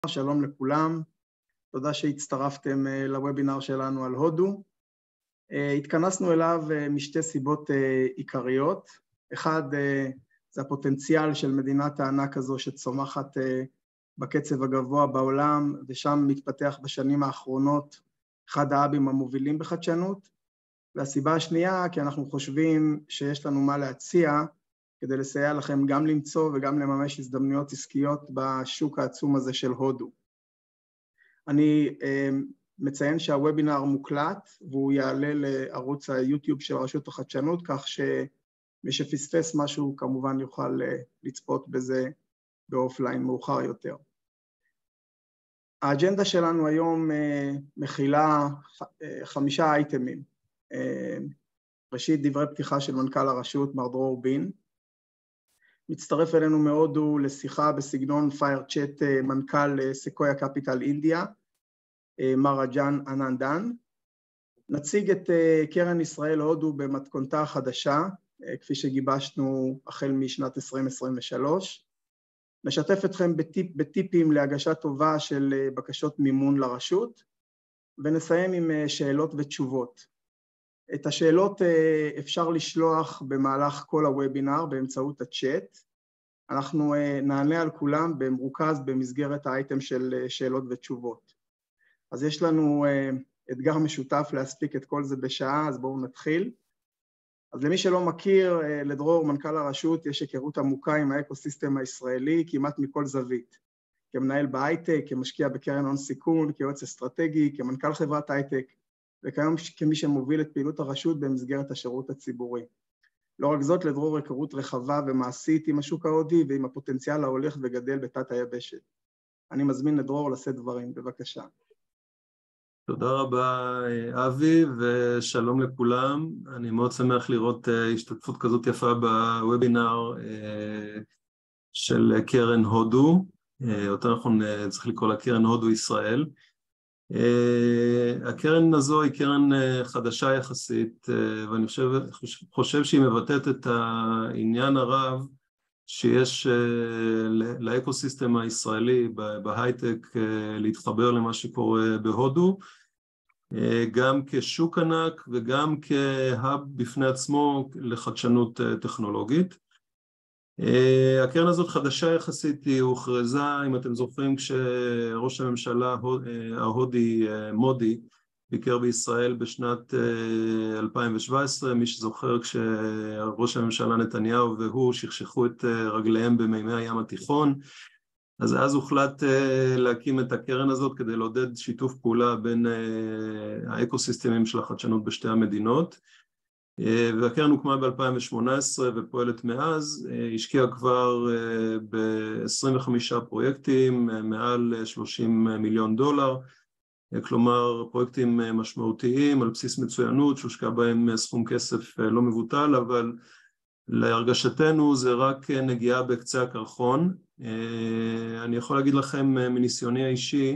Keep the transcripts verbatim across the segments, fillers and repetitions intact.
שלום לכולם, תודה שהצטרפתם לוובינר שלנו על הודו. התכנסנו אליו משתי סיבות עיקריות. אחד, זה הפוטנציאל של מדינת הענק הזו שצומחת בקצב הגבוה בעולם, ושם מתפתח בשנים האחרונות אחד ההאבים המובילים בחדשנות. והסיבה השנייה, כי אנחנו חושבים שיש לנו מה להציע, כדי לסייע לכם גם למצוא וגם לממש הזדמנויות עסקיות בשוק העצום הזה של הודו. אני מציין שהוובינר מוקלט, והוא יעלה לערוץ היוטיוב של רשות החדשנות, כך שמי שפספס משהו כמובן יוכל לצפות בזה באופליין מאוחר יותר. האג'נדה שלנו היום מכילה חמישה אייטמים. ראשית, דברי פתיחה של מנכ"ל הרשות, מר דרור בין. מצטרף אלינו מהודו לשיחה בסגנון פייר צ'אט מנכ"ל סקויה קפיטל אינדיה, מר רג'ן אננדן. נציג את קרן ישראל הודו במתכונתה החדשה, כפי שגיבשנו החל משנת עשרים עשרים ושלוש. נשתף אתכם בטיפ, בטיפים להגשת טובה של בקשות מימון לרשות, ונסיים עם שאלות ותשובות. את השאלות אפשר לשלוח במהלך כל הוובינר באמצעות הצ'אט. אנחנו נענה על כולם במרוכז במסגרת האייטם של שאלות ותשובות. אז יש לנו אתגר משותף להספיק את כל זה בשעה, אז בואו נתחיל. אז למי שלא מכיר, לדרור, מנכ"ל הרשות, יש היכרות עמוקה עם האקוסיסטם הישראלי כמעט מכל זווית. כמנהל בהייטק, כמשקיע בקרן הון סיכון, כיועץ אסטרטגי, כמנכ"ל חברת הייטק, וכיום כמי שמוביל את פעילות הרשות במסגרת השירות הציבורי. לא רק זאת, לדרור היכרות רחבה ומעשית עם השוק ההודי ועם הפוטנציאל ההולך וגדל בתת היבשת. אני מזמין לדרור לשאת דברים, בבקשה. תודה רבה אבי, ושלום לכולם. אני מאוד שמח לראות השתתפות כזאת יפה בוובינר של קרן הודו, אותה אנחנו צריך לקרוא לה קרן הודו ישראל. הקרן הזו היא קרן חדשה יחסית, ואני חושב, חושב שהיא מבטאת את העניין הרב שיש לאקוסיסטם הישראלי בהייטק להתחבר למה שקורה בהודו, גם כשוק ענק וגם כהאב בפני עצמו לחדשנות טכנולוגית. הקרן הזאת חדשה יחסית, היא הוכרזה, אם אתם זוכרים, כשראש הממשלה ההודי מודי ביקר בישראל בשנת אלפיים שבע עשרה, מי שזוכר כשראש הממשלה נתניהו והוא שכשכו את רגליהם במימי הים התיכון, אז אז הוחלט להקים את הקרן הזאת כדי לעודד שיתוף פעולה בין האקוסיסטמים של החדשנות בשתי המדינות. והקרן הוקמה ב-אלפיים שמונה עשרה ופועלת מאז, השקיעה כבר ב-עשרים וחמישה פרויקטים, מעל שלושים מיליון דולר, כלומר פרויקטים משמעותיים על בסיס מצוינות שהושקע בהם סכום כסף לא מבוטל, אבל להרגשתנו זה רק נגיעה בקצה הקרחון. אני יכול להגיד לכם מניסיוני האישי,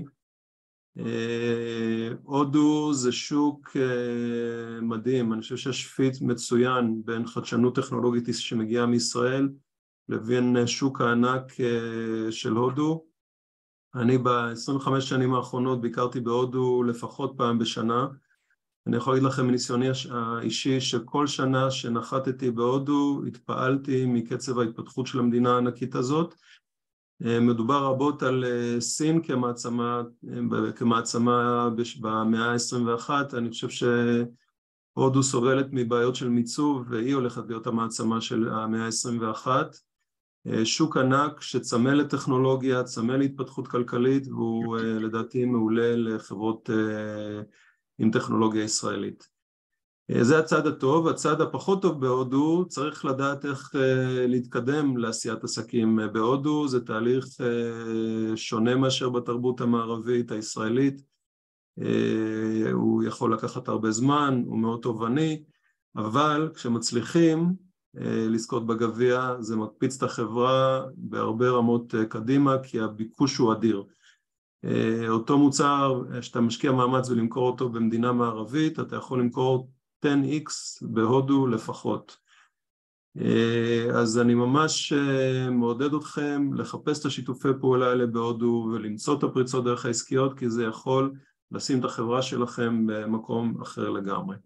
הודו זה שוק מדהים, אני חושב שיש פיט מצוין בין חדשנות טכנולוגית שמגיעה מישראל לבין שוק הענק של הודו. אני ב-עשרים וחמש שנים האחרונות ביקרתי בהודו לפחות פעם בשנה. אני יכול להגיד לכם מניסיוני האישי שכל שנה שנחתתי בהודו התפעלתי מקצב ההתפתחות של המדינה הענקית הזאת. מדובר רבות על סין כמעצמה, כמעצמה במאה ה-עשרים ואחת. אני חושב שהודו סובלת מבעיות של מיצוב, והיא הולכת להיות המעצמה של המאה ה-עשרים ואחת. שוק ענק שצמא לטכנולוגיה, צמא להתפתחות כלכלית, והוא לדעתי מעולה לחברות עם טכנולוגיה ישראלית. זה הצד הטוב. הצד הפחות טוב בהודו, צריך לדעת איך להתקדם לעשיית עסקים בהודו. זה תהליך שונה מאשר בתרבות המערבית הישראלית. הוא יכול לקחת הרבה זמן, הוא מאוד תובעני, אבל כשמצליחים לזכות בגביע, זה מקפיץ את החברה בהרבה רמות קדימה, כי הביקוש הוא אדיר. אותו מוצר שאתה משקיע מאמץ ולמכור אותו במדינה מערבית, אתה יכול למכור עשר אקס בהודו לפחות. אז אני ממש מעודד אתכם לחפש את השיתופי פעולה האלה בהודו ולמצוא את הפריצות דרך העסקיות, כי זה יכול לשים את החברה שלכם במקום אחר לגמרי.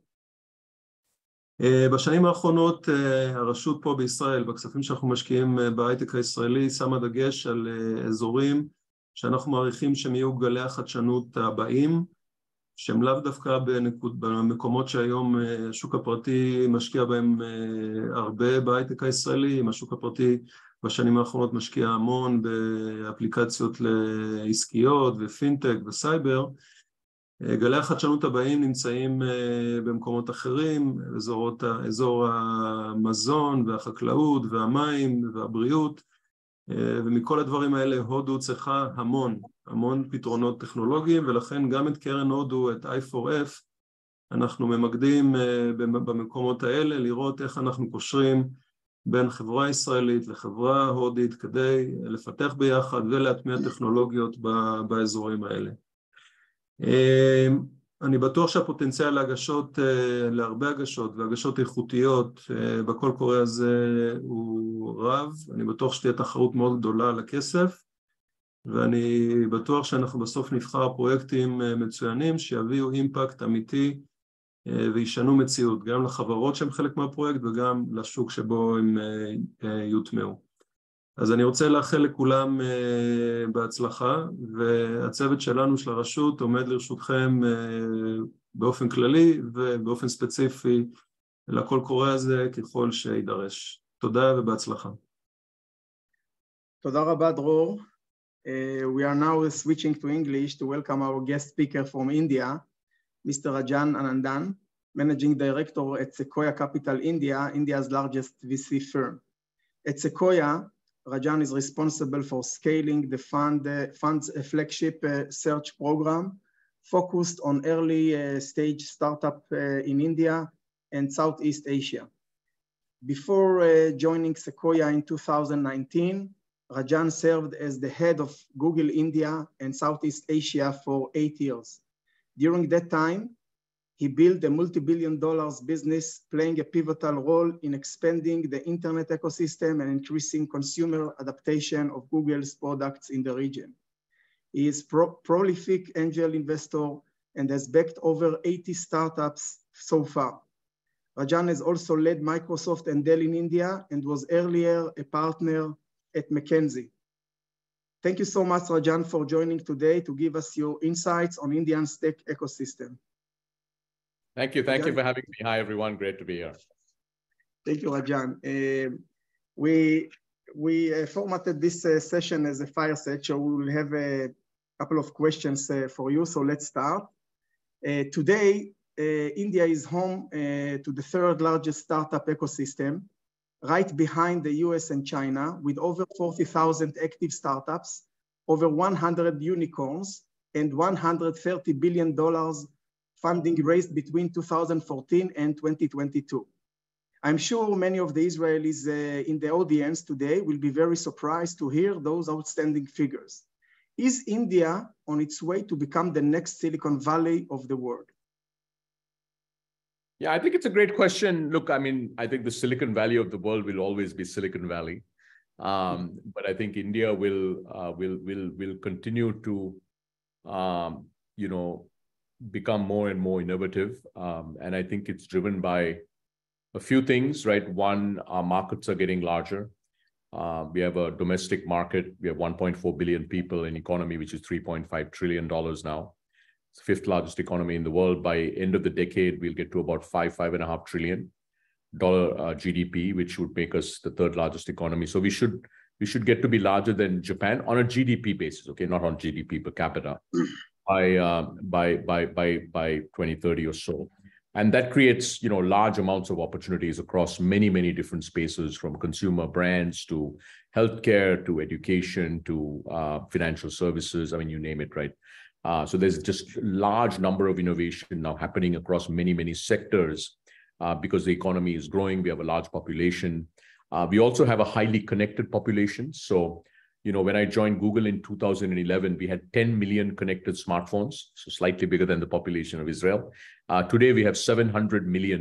בשנים האחרונות הרשות פה בישראל, בכספים שאנחנו משקיעים בהייטק הישראלי, שמה דגש על אזורים שאנחנו מעריכים שהם יהיו גלי החדשנות הבאים, שהם לאו דווקא בנקוד, במקומות שהיום השוק הפרטי משקיע בהם הרבה בהייטק הישראלי. השוק הפרטי בשנים האחרונות משקיע המון באפליקציות לעסקיות ופינטק וסייבר. גלי החדשנות הבאים נמצאים במקומות אחרים, אזורות, אזור המזון והחקלאות והמים והבריאות, ומכל הדברים האלה הודו צריכה המון, המון פתרונות טכנולוגיים, ולכן גם את קרן הודו, את איי פור אף, אנחנו ממקדים במקומות האלה, לראות איך אנחנו קושרים בין חברה ישראלית לחברה הודית, כדי לפתח ביחד ולהטמיע טכנולוגיות באזורים האלה. אני בטוח שהפוטנציאל להגשות, להרבה הגשות והגשות איכותיות בקול קורא הזה הוא רב. אני בטוח שתהיה תחרות מאוד גדולה על הכסף, ואני בטוח שאנחנו בסוף נבחר פרויקטים מצוינים שיביאו אימפקט אמיתי וישנו מציאות, גם לחברות שהן חלק מהפרויקט וגם לשוק שבו הם יוטמעו. אז אני רוצה לאחל לכולם uh, בהצלחה, והצוות שלנו של הרשות עומד לרשותכם uh, באופן כללי ובאופן ספציפי לקול קורא הזה ככל שידרש. תודה ובהצלחה. תודה רבה דרור. Uh, we are now switching to English to welcome our guest speaker from India, Mister Rajan Anandan, Managing Director at Sequoia Capital India, India's largest V C firm. At Sequoia, Rajan is responsible for scaling the fund, uh, fund's uh, flagship uh, search program focused on early uh, stage startup uh, in India and Southeast Asia. Before uh, joining Sequoia in two thousand nineteen, Rajan served as the head of Google India and Southeast Asia for eight years. During that time, he built a multi-billion dollars business playing a pivotal role in expanding the internet ecosystem and increasing consumer adaptation of Google's products in the region. He is a pro prolific angel investor and has backed over eighty startups so far. Rajan has also led Microsoft and Dell in India and was earlier a partner at McKinsey. Thank you so much, Rajan, for joining today to give us your insights on India's tech ecosystem. Thank you. Thank Rajan. you for having me. Hi, everyone. Great to be here. Thank you, Rajan. Uh, we we uh, formatted this uh, session as a fireside, so we will have a couple of questions uh, for you. So let's start. Uh, today, uh, India is home uh, to the third largest startup ecosystem, right behind the U S and China, with over forty thousand active startups, over one hundred unicorns, and one hundred thirty billion dollars funding raised between two thousand fourteen and twenty twenty-two. I'm sure many of the Israelis uh, in the audience today will be very surprised to hear those outstanding figures. Is India on its way to become the next Silicon Valley of the world? Yeah, I think it's a great question. Look, I mean, I think the Silicon Valley of the world will always be Silicon Valley. Um, but I think India will, uh, will, will, will continue to, um, you know, become more and more innovative. Um, and I think it's driven by a few things, right? One, our markets are getting larger. Uh, we have a domestic market. We have one point four billion people in economy, which is three point five trillion dollars now. It's the fifth largest economy in the world. By end of the decade, we'll get to about five, five and a half trillion dollar uh, G D P, which would make us the third largest economy. So we should, we should get to be larger than Japan on a G D P basis, okay? Not on G D P per capita. By, uh, by, by, by, by twenty thirty or so. And that creates, you know, large amounts of opportunities across many, many different spaces, from consumer brands to healthcare, to education, to uh, financial services. I mean, you name it, right? Uh, so there's just a large number of innovation now happening across many, many sectors uh, because the economy is growing. We have a large population. Uh, we also have a highly connected population. So, you know, when I joined Google in two thousand eleven, we had ten million connected smartphones, so slightly bigger than the population of Israel. Uh, today, we have seven hundred million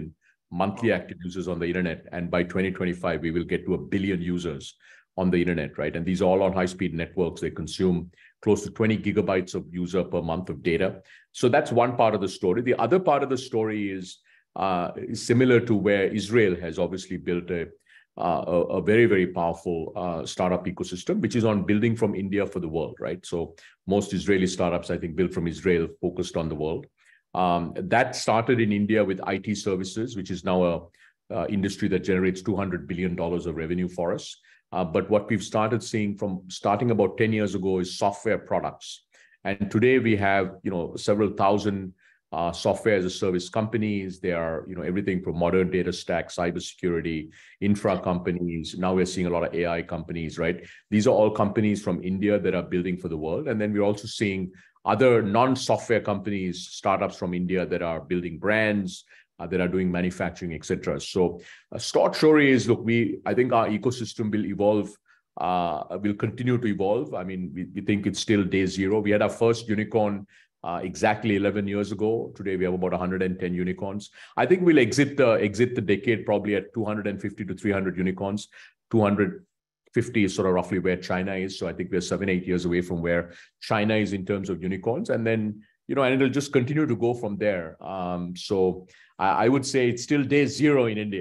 monthly active users on the internet. And by twenty twenty-five, we will get to a billion users on the internet, right? And these are all on high-speed networks. They consume close to twenty gigabytes of user per month of data. So that's one part of the story. The other part of the story is, uh, is similar to where Israel has obviously built a, uh, a, a very, very powerful uh, startup ecosystem, which is on building from India for the world, right? So most Israeli startups, I think, built from Israel, focused on the world. Um, that started in India with I T services, which is now a uh, industry that generates two hundred billion dollars of revenue for us. Uh, but what we've started seeing from starting about ten years ago is software products. And today we have, you know, several thousand uh, software as a service companies. They are, you know, everything from modern data stack, cybersecurity, infra companies. Now we're seeing a lot of A I companies, right? These are all companies from India that are building for the world. And then we're also seeing other non-software companies, startups from India that are building brands, Uh, that are doing manufacturing, et cetera. So, uh, short story is, look, we I think our ecosystem will evolve, uh, will continue to evolve. I mean, we, we think it's still day zero. We had our first unicorn uh, exactly eleven years ago. Today we have about one hundred ten unicorns. I think we'll exit the exit the decade probably at two hundred fifty to three hundred unicorns. two hundred fifty is sort of roughly where China is. So I think we're seven, eight years away from where China is in terms of unicorns, and then, you know, and it'll just continue to go from there. Um, so I, I would say it's still day zero in India.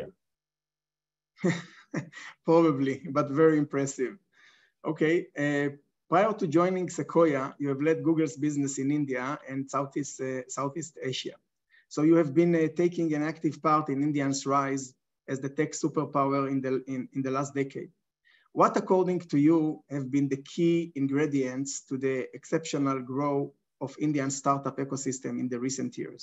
Probably, but very impressive. Okay. Uh, prior to joining Sequoia, you have led Google's business in India and Southeast, uh, Southeast Asia. So you have been uh, taking an active part in India's rise as the tech superpower in the, in, in the last decade. What, according to you, have been the key ingredients to the exceptional growth of Indian startup ecosystem in the recent years?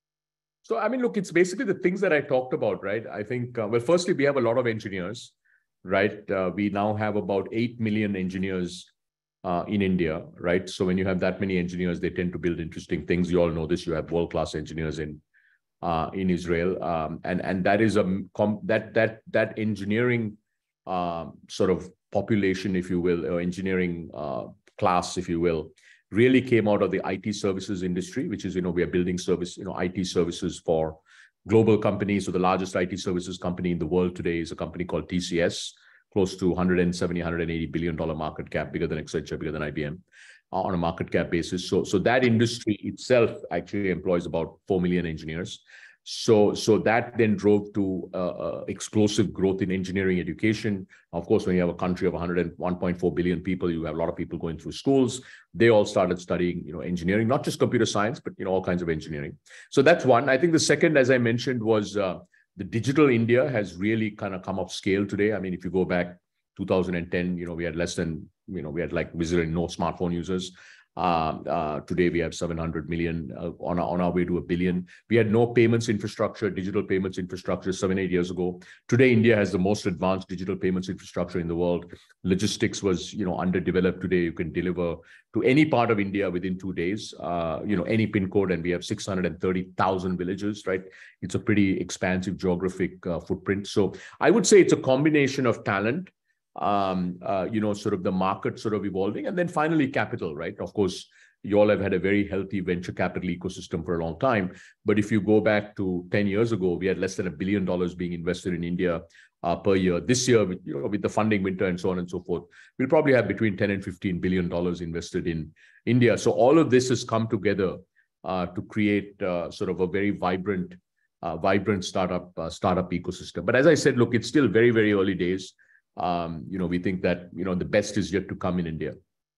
So, I mean, look, it's basically the things that I talked about, right? I think, uh, well, firstly, we have a lot of engineers, right? Uh, we now have about eight million engineers uh, in India, right? So when you have that many engineers, they tend to build interesting things. You all know this. You have world-class engineers in uh, in Israel. Um, and, and that is a, that, that, that engineering uh, sort of population, if you will, or engineering uh, class, if you will, really came out of the I T services industry, which is, you know, we are building service, you know, I T services for global companies. So the largest I T services company in the world today is a company called T C S, close to one hundred seventy, one hundred eighty billion dollar market cap, bigger than Accenture, bigger than I B M uh, on a market cap basis. So, so that industry itself actually employs about four million engineers. So, so that then drove to uh, uh, explosive growth in engineering education. Of course, when you have a country of one hundred one point four billion people, you have a lot of people going through schools. They all started studying, you know, engineering, not just computer science, but, you know, all kinds of engineering. So that's one. I think the second, as I mentioned, was uh, the digital India has really kind of come up scale today. I mean, if you go back two thousand ten, you know, we had less than, you know, we had like visiting no smartphone users. Uh, uh, today, we have seven hundred million uh, on, our, on our way to a billion. We had no payments infrastructure, digital payments infrastructure seven, eight years ago. Today, India has the most advanced digital payments infrastructure in the world. Logistics was, you know, underdeveloped. Today, you can deliver to any part of India within two days, uh, you know, any pin code, and we have six hundred thirty thousand villages, right? It's a pretty expansive geographic uh, footprint. So I would say it's a combination of talent, Um, uh, you know, sort of the market sort of evolving, and then finally capital, right? Of course, you all have had a very healthy venture capital ecosystem for a long time. But if you go back to ten years ago, we had less than a billion dollars being invested in India uh, per year. This year, with, you know, with the funding winter and so on and so forth, we'll probably have between ten and fifteen billion dollars invested in India. So all of this has come together uh, to create uh, sort of a very vibrant, uh, vibrant startup uh, startup ecosystem. But as I said, look, it's still very, very early days. Um, you know, we think that, you know, the best is yet to come in India.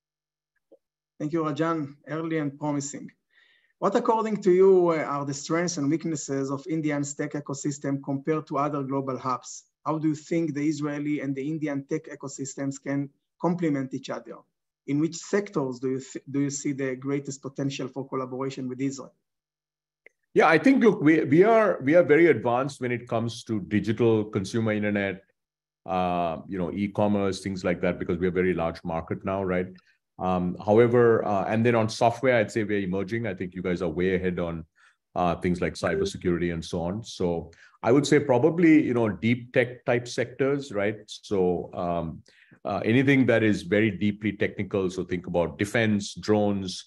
Thank you, Rajan. Early and promising. What, according to you, are the strengths and weaknesses of India's tech ecosystem compared to other global hubs? How do you think the Israeli and the Indian tech ecosystems can complement each other? In which sectors do you, do you see the greatest potential for collaboration with Israel? Yeah, I think, look, we, we, are, we are very advanced when it comes to digital consumer internet, Uh, you know, e-commerce, things like that, because we're a very large market now, right? Um, however, uh, and then on software, I'd say we're emerging. I think you guys are way ahead on uh, things like cybersecurity and so on. So I would say probably, you know, deep tech type sectors, right? So um, uh, anything that is very deeply technical. So think about defense, drones,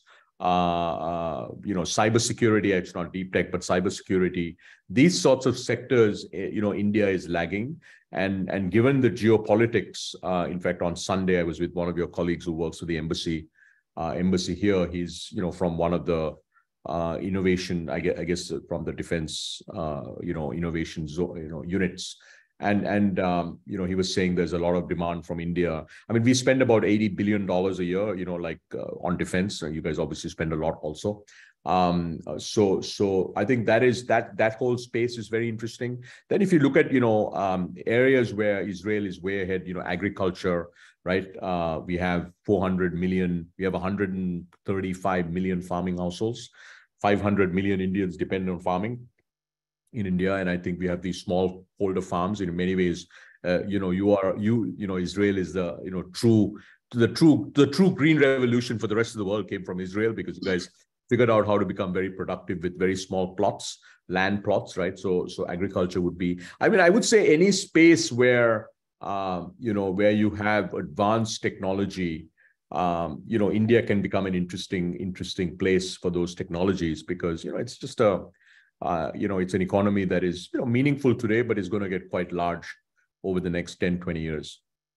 uh, uh, you know, cybersecurity. It's not deep tech, but cybersecurity. These sorts of sectors, you know, India is lagging. And, and given the geopolitics, uh, in fact, on Sunday, I was with one of your colleagues who works for the embassy, uh, embassy here. He's, you know, from one of the uh, innovation, I guess, I guess from the defense, uh, you know, innovation, you know, units. And, and um, you know, he was saying there's a lot of demand from India. I mean, we spend about eighty billion dollars a year, you know, like uh, on defense. You guys obviously spend a lot also. Um, so, so I think that is, that, that whole space is very interesting. Then if you look at, you know, um, areas where Israel is way ahead, you know, agriculture, right? Uh, we have four hundred million, we have one hundred thirty-five million farming households, five hundred million Indians depend on farming in India. And I think we have these small holder farms. In many ways, uh, you know, you are, you, you know, Israel is the, you know, true, the true, the true green revolution for the rest of the world came from Israel, because you guys figured out how to become very productive with very small plots, land plots, right? So, so agriculture would be, I mean, I would say any space where, uh, you know, where you have advanced technology, um, you know, India can become an interesting, interesting place for those technologies, because, you know, it's just a, uh, you know, it's an economy that is, you know, meaningful today, but is going to get quite large over the next ten, twenty years.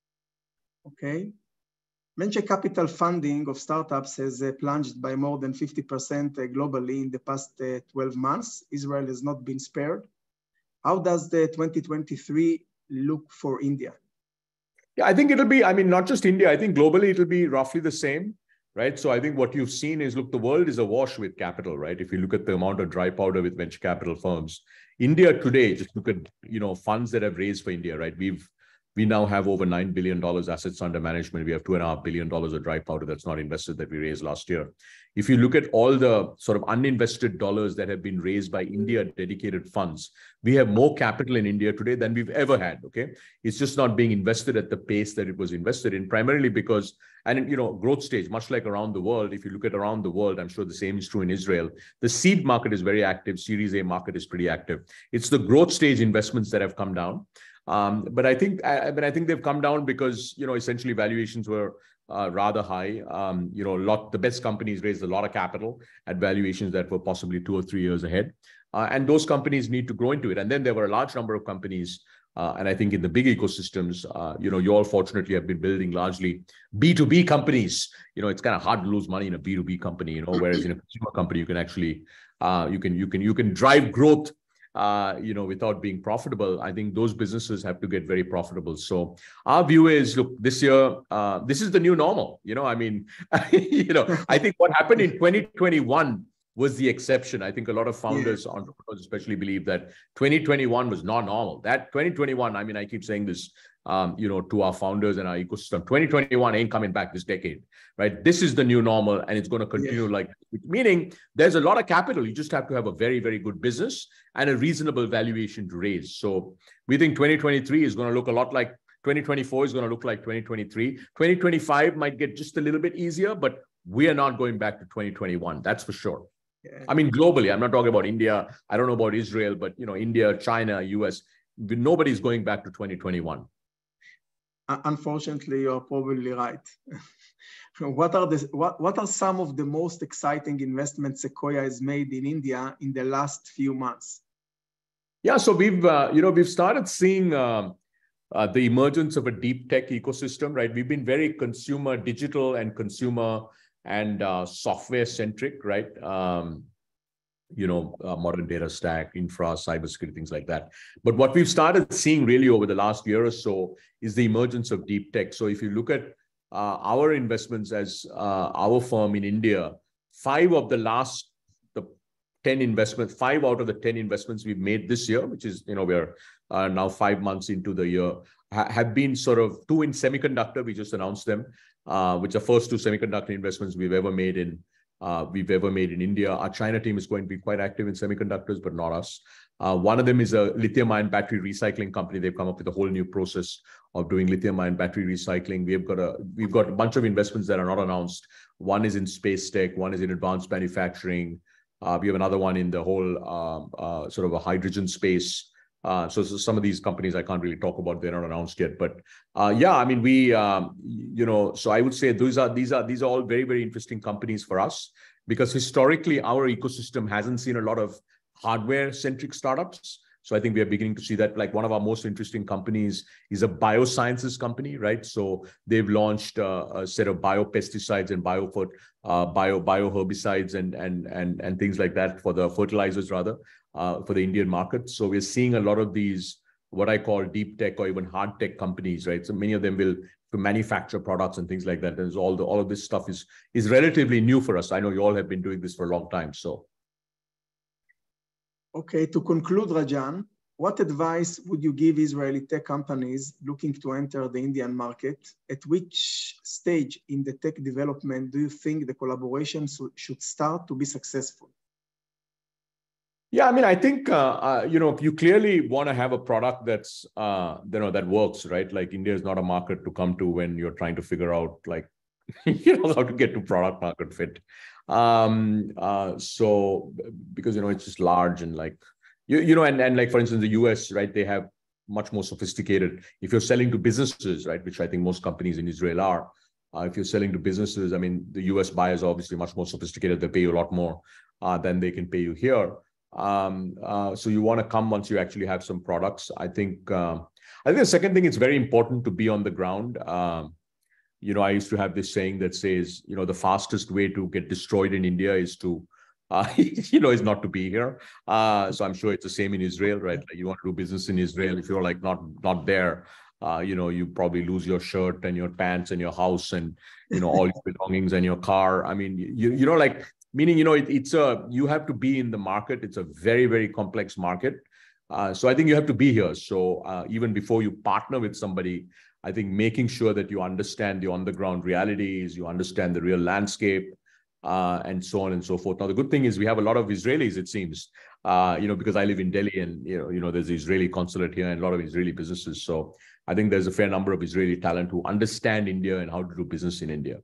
Okay. Venture capital funding of startups has uh, plunged by more than fifty percent uh, globally in the past uh, twelve months. Israel has not been spared. How does the twenty twenty-three look for India? Yeah, I think it'll be, I mean, not just India, I think globally it'll be roughly the same, right? So I think what you've seen is, look, the world is awash with capital, right? If you look at the amount of dry powder with venture capital firms, India today, just look at, you know, funds that have raised for India, right? We've We now have over nine billion dollars assets under management. We have two and a half billion dollars of dry powder that's not invested that we raised last year. If you look at all the sort of uninvested dollars that have been raised by India dedicated funds, we have more capital in India today than we've ever had, okay? It's just not being invested at the pace that it was invested in, primarily because, and you know, growth stage, much like around the world, if you look at around the world, I'm sure the same is true in Israel, the seed market is very active, Series A market is pretty active. It's the growth stage investments that have come down. Um, but I think, I, but I think they've come down because, you know, essentially valuations were uh, rather high. Um, you know, a lot, the best companies raised a lot of capital at valuations that were possibly two or three years ahead. Uh, and those companies need to grow into it. And then there were a large number of companies. Uh, and I think in the big ecosystems, uh, you know, you all fortunately have been building largely B two B companies. You know, it's kind of hard to lose money in a B two B company, you know, whereas in a consumer company, you can actually, uh, you can, you can, you can drive growth Uh, you know, without being profitable. I think those businesses have to get very profitable. So our view is, look, this year, uh, this is the new normal. You know, I mean, you know, I think what happened in twenty twenty-one was the exception. I think a lot of founders, yeah. entrepreneurs especially, believe that twenty twenty-one was not normal. That twenty twenty-one, I mean, I keep saying this, um, you know, to our founders and our ecosystem, twenty twenty-one ain't coming back this decade, right? This is the new normal, and it's going to continue yeah. like, meaning there's a lot of capital. You just have to have a very, very good business and a reasonable valuation to raise. So we think twenty twenty-three is going to look a lot like twenty twenty-four is going to look like twenty twenty-three. twenty twenty-five might get just a little bit easier, but we are not going back to twenty twenty-one. That's for sure. Yeah. I mean, globally, I'm not talking about India. I don't know about Israel, but, you know, India, China, U S, nobody's going back to twenty twenty-one. Unfortunately, you're probably right. What are the what, what are some of the most exciting investments Sequoia has made in India in the last few months? Yeah, so we've uh, you know we've started seeing um, uh, the emergence of a deep tech ecosystem, right? We've been very consumer digital and consumer and uh, software centric, right? Um, you know, uh, modern data stack, infra, cybersecurity, things like that. But what we've started seeing really over the last year or so is the emergence of deep tech. So if you look at uh, our investments as uh, our firm in India, five of the last the ten investments, five out of the ten investments we've made this year, which is, you know, we're uh, now five months into the year, ha have been sort of two in semiconductor. We just announced them, uh, which are first two semiconductor investments we've ever made in Uh, we've ever made in India. Our China team is going to be quite active in semiconductors, but not us. Uh, one of them is a lithium-ion battery recycling company. They've come up with a whole new process of doing lithium-ion battery recycling. We've got a we've got a bunch of investments that are not announced. One is in space tech. One is in advanced manufacturing. Uh, we have another one in the whole uh, uh, sort of a hydrogen space. Uh, so, so some of these companies I can't really talk about; they're not announced yet. But uh, yeah, I mean, we, um, you know, so I would say these are these are these are all very very interesting companies for us. because historically our ecosystem hasn't seen a lot of hardware-centric startups. So I think we are beginning to see that. Like one of our most interesting companies is a biosciences company, right? So they've launched uh, a set of biopesticides and bio uh, bio bioherbicides and and and and things like that for the fertilizers rather uh, for the Indian market. So we're seeing a lot of these what I call deep tech or even hard tech companies, right? So many of them will to manufacture products and things like that. And all the all of this stuff is is relatively new for us. I know you all have been doing this for a long time, so. Okay, to conclude, Rajan, what advice would you give Israeli tech companies looking to enter the Indian market? At which stage in the tech development do you think the collaboration should start to be successful? Yeah, I mean, I think, uh, uh, you know, you clearly want to have a product that's, uh, you know, that works, right? Like India is not a market to come to when you're trying to figure out, like, you know, how to get to product market fit. Um, uh, so because, you know, it's just large and like, you, you know, and, and like, for instance, the U S, right, they have much more sophisticated, if you're selling to businesses, right, which I think most companies in Israel are, uh, if you're selling to businesses, I mean, the U S buyers are obviously much more sophisticated. They pay you a lot more uh, than they can pay you here. Um, uh, so you want to come once you actually have some products. I think, um, I think the second thing, it's very important to be on the ground. Um, You know, I used to have this saying that says, you know, the fastest way to get destroyed in India is to, uh, you know, is not to be here. Uh, so I'm sure it's the same in Israel, right? Like you want to do business in Israel. If you're like not not there, uh, you know, you probably lose your shirt and your pants and your house and, you know, all your belongings and your car. I mean, you, you know, like meaning, you know, it, it's a, you have to be in the market. It's a very, very complex market. Uh, so I think you have to be here. So uh, even before you partner with somebody, I think making sure that you understand the on-the-ground realities, you understand the real landscape, uh, and so on and so forth. Now, the good thing is we have a lot of Israelis, it seems, uh, you know, because I live in Delhi and, you know, you know, there's the Israeli consulate here and a lot of Israeli businesses. So I think there's a fair number of Israeli talent who understand India and how to do business in India.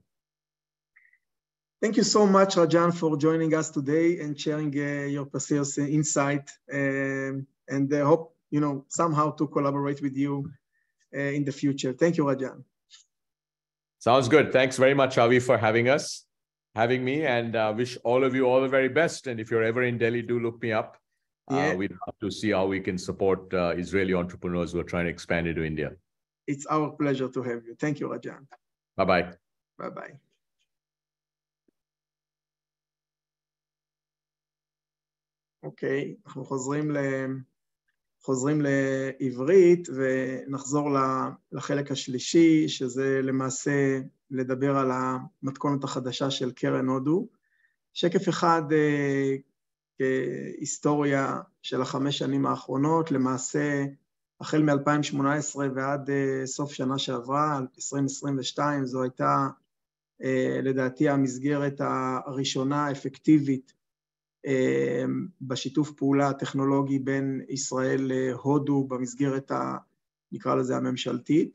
Thank you so much, Rajan, for joining us today and sharing uh, your precious insight. Um, and I hope, you know, somehow to collaborate with you Uh, in the future. Thank you, Rajan. Sounds good. Thanks very much, Avi, for having us, having me, and uh, wish all of you all the very best. And if you're ever in Delhi, do look me up. Uh, yeah. We'd love to see how we can support uh, Israeli entrepreneurs who are trying to expand into India. It's our pleasure to have you. Thank you, Rajan. Bye-bye. Bye-bye. אוקיי, אנחנו חוזרים ל... חוזרים לעברית ונחזור לחלק השלישי, שזה למעשה לדבר על המתכונת החדשה של קרן הודו. שקף אחד כהיסטוריה של החמש שנים האחרונות, למעשה החל מ-אלפיים שמונה עשרה ועד סוף שנה שעברה, עשרים עשרים ושתיים, זו הייתה לדעתי המסגרת הראשונה האפקטיבית בשיתוף פעולה הטכנולוגי בין ישראל להודו במסגרת, ה, נקרא לזה הממשלתית.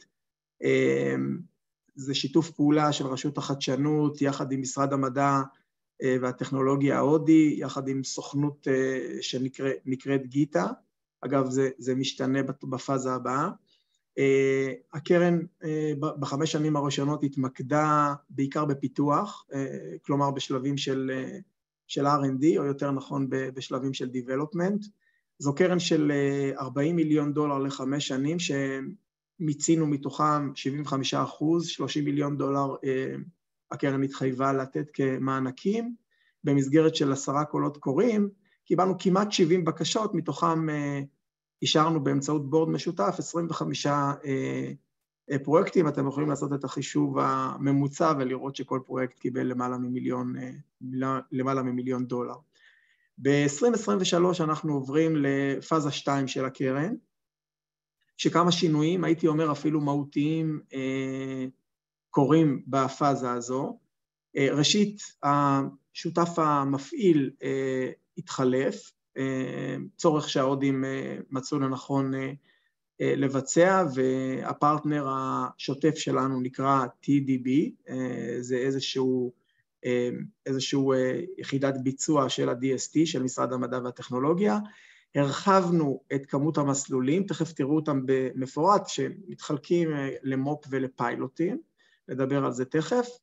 זה שיתוף פעולה של רשות החדשנות, יחד עם משרד המדע והטכנולוגיה ההודי, יחד עם סוכנות שנקראת גיטה. אגב, זה, זה משתנה בפאזה הבאה. הקרן בחמש שנים הראשונות התמקדה בעיקר בפיתוח, כלומר בשלבים של... של אר אנד די, או יותר נכון בשלבים של development. זו קרן של ארבעים מיליון דולר לחמש שנים, שמיצינו מתוכם שבעים וחמישה אחוז, שלושים מיליון דולר הקרן התחייבה לתת כמענקים, במסגרת של עשרה קולות קוראים, קיבלנו כמעט שבעים בקשות, מתוכם אישרנו באמצעות בורד משותף, עשרים וחמישה פרויקטים. אתם יכולים לעשות את החישוב הממוצע ולראות שכל פרויקט קיבל למעלה ממיליון, למעלה ממיליון דולר. ב-עשרים עשרים ושלוש אנחנו עוברים לפאזה שתיים של הקרן, שכמה שינויים, הייתי אומר אפילו מהותיים, קורים בפאזה הזו. ראשית, השותף המפעיל התחלף, צורך שההודים מצאו לנכון לבצע, והפרטנר השוטף שלנו נקרא טי די בי, זה איזשהו, איזשהו יחידת ביצוע של ה-די אס טי, של משרד המדע והטכנולוגיה. הרחבנו את כמות המסלולים, תכף תראו אותם במפורט, שמתחלקים למופ ולפיילוטים, נדבר על זה תכף.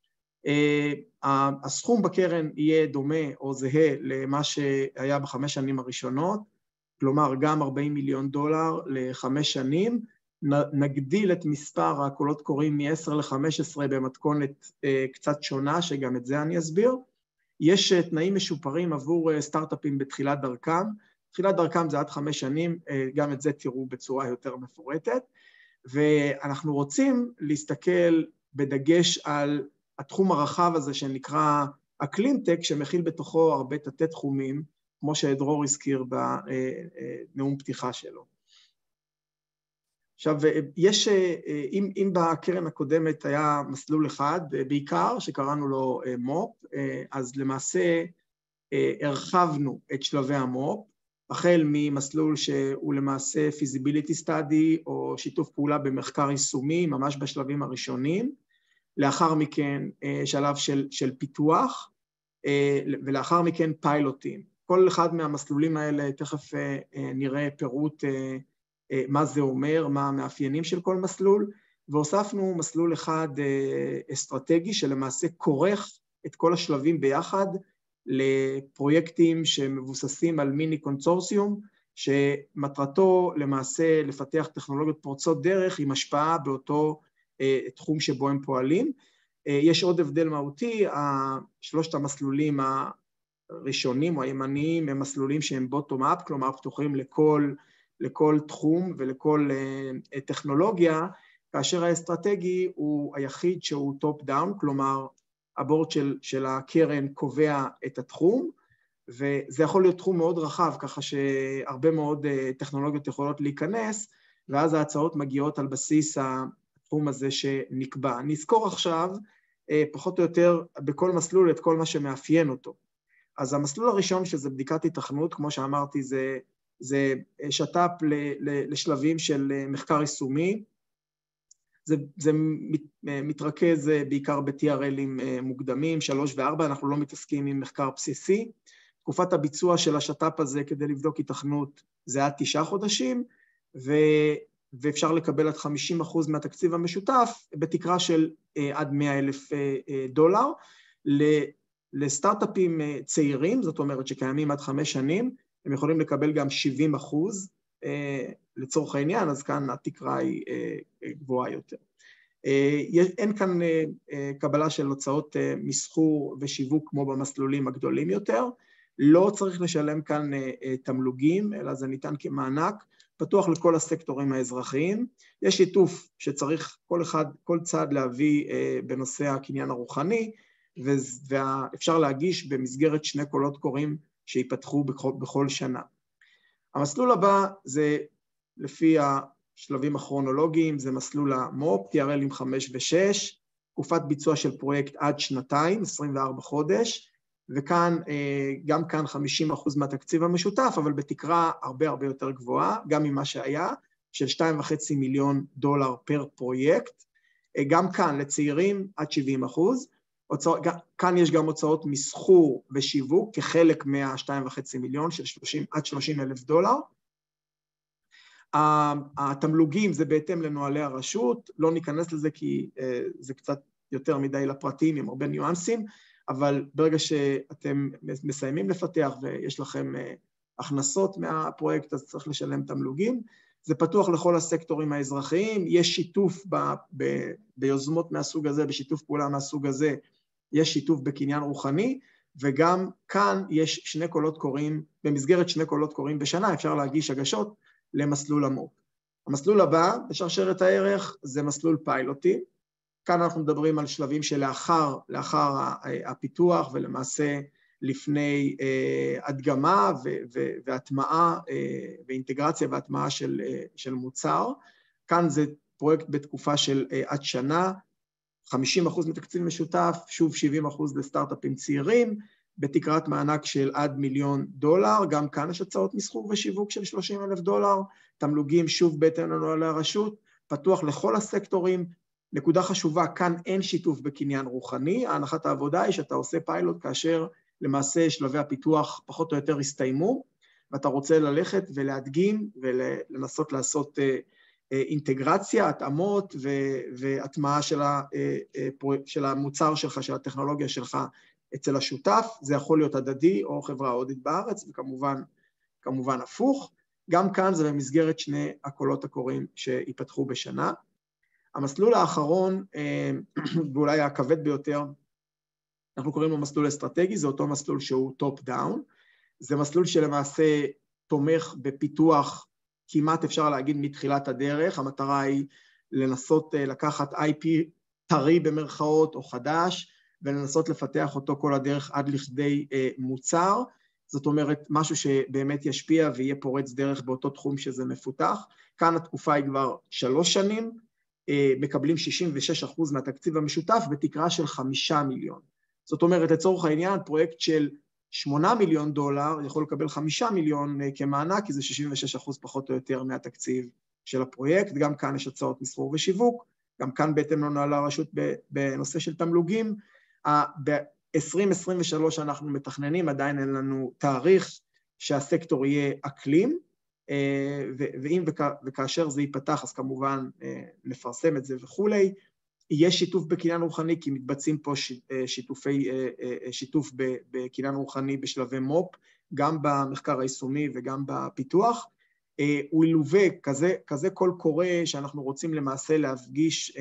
הסכום בקרן יהיה דומה או זהה למה שהיה בחמש שנים הראשונות, כלומר גם ארבעים מיליון דולר לחמש שנים, נגדיל את מספר הקולות קוראים מ-עשר ל-חמש עשרה במתכונת קצת שונה, שגם את זה אני אסביר. יש תנאים משופרים עבור סטארט-אפים בתחילת דרכם, תחילת דרכם זה עד חמש שנים, גם את זה תראו בצורה יותר מפורטת, ואנחנו רוצים להסתכל בדגש על התחום הרחב הזה שנקרא הקלינטק, שמכיל בתוכו הרבה תתי תחומים, כמו שדרור הזכיר בנאום פתיחה שלו. עכשיו, יש, אם, אם בקרן הקודמת היה מסלול אחד, בעיקר שקראנו לו מופ, אז למעשה הרחבנו את שלבי המופ, החל ממסלול שהוא למעשה feasibility study או שיתוף פעולה במחקר יישומי, ממש בשלבים הראשונים, לאחר מכן שלב של, של פיתוח, ולאחר מכן פיילוטים. כל אחד מהמסלולים האלה, תכף נראה פירוט מה זה אומר, מה המאפיינים של כל מסלול, והוספנו מסלול אחד אסטרטגי שלמעשה כורך את כל השלבים ביחד לפרויקטים שמבוססים על מיני קונסורסיום, שמטרתו למעשה לפתח טכנולוגיות פורצות דרך עם השפעה באותו תחום שבו הם פועלים. יש עוד הבדל מהותי, שלושת המסלולים הראשונים או הימניים הם מסלולים שהם בוטום-אפ, כלומר פתוחים לכל, לכל תחום ולכל טכנולוגיה, כאשר האסטרטגי הוא היחיד שהוא טופ-דאון, כלומר הבורד של, של הקרן קובע את התחום, וזה יכול להיות תחום מאוד רחב, ככה שהרבה מאוד טכנולוגיות יכולות להיכנס, ואז ההצעות מגיעות על בסיס התחום הזה שנקבע. נזכור עכשיו, פחות או יותר, בכל מסלול את כל מה שמאפיין אותו. אז המסלול הראשון, שזה בדיקת התכנות, כמו שאמרתי, זה, זה שטאפ לשלבים של מחקר יישומי, זה, זה מתרכז בעיקר ב-טי אר אל'ים מוקדמים, שלוש וארבע, אנחנו לא מתעסקים עם מחקר בסיסי. תקופת הביצוע של השטאפ הזה כדי לבדוק התכנות זה עד תשעה חודשים, ו, ואפשר לקבל עד חמישים אחוז מהתקציב המשותף בתקרה של עד מאה אלף דולר. לסטארט-אפים צעירים, זאת אומרת שקיימים עד חמש שנים, הם יכולים לקבל גם שבעים אחוז, לצורך העניין, אז כאן התקרה היא גבוהה יותר. אין כאן קבלה של הוצאות מסחור ושיווק כמו במסלולים הגדולים יותר, לא צריך לשלם כאן תמלוגים, אלא זה ניתן כמענק, פתוח לכל הסקטורים האזרחיים. יש שיתוף שצריך כל אחד, כל צד להביא בנושא הקניין הרוחני, ואפשר להגיש במסגרת שני קולות קוראים שיפתחו בכל, בכל שנה. המסלול הבא זה לפי השלבים הכרונולוגיים, זה מסלול המופ, טי אר אל'ים חמש ושש, תקופת ביצוע של פרויקט עד שנתיים, עשרים וארבעה חודש, וכאן, גם כאן חמישים אחוז מהתקציב המשותף, אבל בתקרה הרבה הרבה יותר גבוהה, גם ממה שהיה, של שתיים וחצי מיליון דולר פר פרויקט, גם כאן לצעירים עד שבעים אחוז, כאן יש גם הוצאות מסחור ושיווק כחלק מה-שתיים וחצי מיליון של שלושים עד שלושים אלף דולר. התמלוגים זה בהתאם לנוהלי הרשות, לא ניכנס לזה כי זה קצת יותר מדי לפרטים עם הרבה ניואנסים, אבל ברגע שאתם מסיימים לפתח ויש לכם הכנסות מהפרויקט, אז צריך לשלם תמלוגים. זה פתוח לכל הסקטורים האזרחיים, יש שיתוף ב, ב, ביוזמות מהסוג הזה, בשיתוף פעולה מהסוג הזה, יש שיתוף בקניין רוחני, וגם כאן יש שני קולות קוראים, במסגרת שני קולות קוראים בשנה, אפשר להגיש הגשות למסלול המופ. המסלול הבא, בשרשרת הערך, זה מסלול פיילוטי, כאן אנחנו מדברים על שלבים שלאחר לאחר הפיתוח, ולמעשה לפני הדגמה והטמעה, ואינטגרציה והטמעה של, של מוצר. כאן זה פרויקט בתקופה של עד שנה, חמישים אחוז מתקציב משותף, שוב שבעים אחוז לסטארט-אפים צעירים, בתקרת מענק של עד מיליון דולר, גם כאן יש הצעות מסחור ושיווק של שלושים אלף דולר, תמלוגים שוב בהתאם לנוהלי הרשות, פתוח לכל הסקטורים. נקודה חשובה, כאן אין שיתוף בקניין רוחני, ההנחת העבודה היא שאתה עושה פיילוט כאשר למעשה שלבי הפיתוח פחות או יותר הסתיימו, ואתה רוצה ללכת ולהדגים ולנסות לעשות אינטגרציה, התאמות והטמעה של המוצר שלך, של הטכנולוגיה שלך אצל השותף. זה יכול להיות הדדי או חברה הודית בארץ, וכמובן כמובן הפוך. גם כאן זה במסגרת שני הקולות הקוראים שיפתחו בשנה. המסלול האחרון, ואולי הכבד ביותר, אנחנו קוראים לו מסלול אסטרטגי, זה אותו מסלול שהוא טופ דאון. זה מסלול שלמעשה תומך בפיתוח, כמעט אפשר להגיד מתחילת הדרך. המטרה היא לנסות לקחת איי פי טרי במרכאות או חדש, ולנסות לפתח אותו כל הדרך עד לכדי מוצר. זאת אומרת, משהו שבאמת ישפיע ויהיה פורץ דרך באותו תחום שזה מפותח. כאן התקופה היא כבר שלוש שנים, מקבלים שישים ושש אחוז מהתקציב המשותף בתקרה של חמישה מיליון. זאת אומרת, לצורך העניין, פרויקט של שמונה מיליון דולר יכול לקבל חמישה מיליון כמענק, כי זה שישים ושש אחוז פחות או יותר מהתקציב של הפרויקט. גם כאן יש הצעות מסחור ושיווק, גם כאן בהתאם לנוהל הרשות בנושא של תמלוגים. ב-עשרים עשרים ושלוש אנחנו מתכננים, עדיין אין לנו תאריך שהסקטור יהיה אקלים, ואם וכאשר זה ייפתח, אז כמובן נפרסם את זה וכולי. יש שיתוף בקניין רוחני, כי מתבצעים פה שיתופי, שיתוף בקניין רוחני בשלבי מופ, גם במחקר היישומי וגם בפיתוח. הוא ילווה כזה, כזה קול קורא שאנחנו רוצים למעשה להפגיש,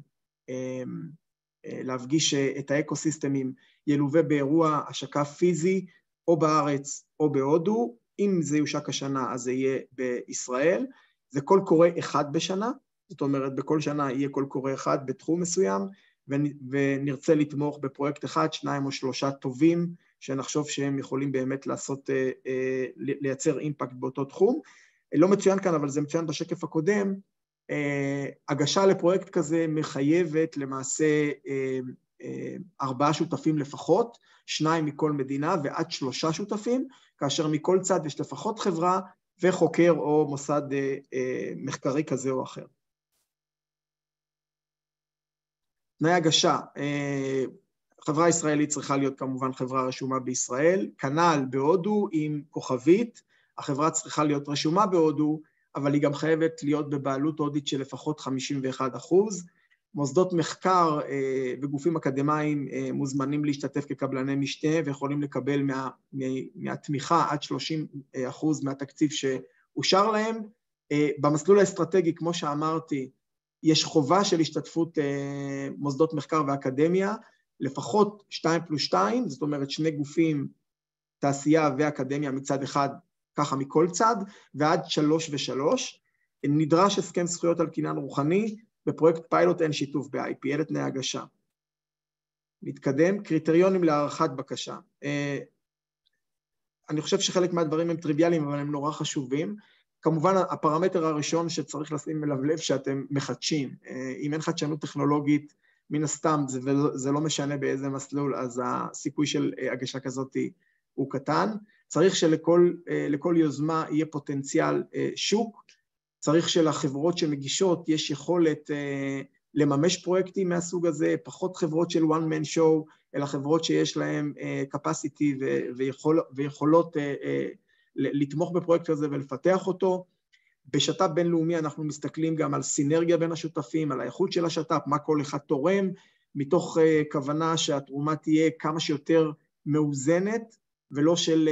להפגיש את האקוסיסטמים, ילווה באירוע השקה פיזי, או בארץ או בהודו. אם זה יושק השנה, אז זה יהיה בישראל. זה קול קורא אחד בשנה, זאת אומרת, בכל שנה יהיה קול קורא אחד בתחום מסוים, ונרצה לתמוך בפרויקט אחד, שניים או שלושה טובים, שנחשוב שהם יכולים באמת לעשות, לייצר אימפקט באותו תחום. לא מצוין כאן, אבל זה מצוין בשקף הקודם, הגשה לפרויקט כזה מחייבת למעשה ארבעה שותפים לפחות, שניים מכל מדינה ועד שלושה שותפים, כאשר מכל צד יש לפחות חברה וחוקר או מוסד מחקרי כזה או אחר. תנאי הגשה, חברה ישראלית צריכה להיות כמובן חברה רשומה בישראל, כנ"ל בהודו עם כוכבית, החברה צריכה להיות רשומה בהודו, אבל היא גם חייבת להיות בבעלות הודית של לפחות חמישים ואחד אחוז. מוסדות מחקר וגופים אקדמיים מוזמנים להשתתף כקבלני משנה, ויכולים לקבל מה, מהתמיכה עד שלושים אחוז מהתקציב שאושר להם. במסלול האסטרטגי, כמו שאמרתי, יש חובה של השתתפות מוסדות מחקר ואקדמיה, לפחות שתיים פלוס שתיים, זאת אומרת שני גופים, תעשייה ואקדמיה מצד אחד, ככה מכל צד, ועד שלוש ושלוש. נדרש הסכם זכויות על קניין רוחני, בפרויקט פיילוט אין שיתוף ב-איי פי, אלה תנאי הגשה. נתקדם, קריטריונים להערכת בקשה. אני חושב שחלק מהדברים הם טריוויאליים, אבל הם נורא חשובים. כמובן, הפרמטר הראשון שצריך לשים אליו לב שאתם מחדשים. אם אין חדשנות טכנולוגית, מן הסתם, זה, זה לא משנה באיזה מסלול, אז הסיכוי של הגשה כזאת הוא קטן. צריך שלכל לכל יוזמה יהיה פוטנציאל שוק, צריך שלחברות שמגישות יש יכולת לממש פרויקטים מהסוג הזה, פחות חברות של one man show, אלא חברות שיש להן capacity ויכול, ויכולות לתמוך בפרויקט הזה ולפתח אותו. בשת"פ בינלאומי אנחנו מסתכלים גם על סינרגיה בין השותפים, על האיכות של השת"פ, מה כל אחד תורם, מתוך כוונה שהתרומה תהיה כמה שיותר מאוזנת, ולא של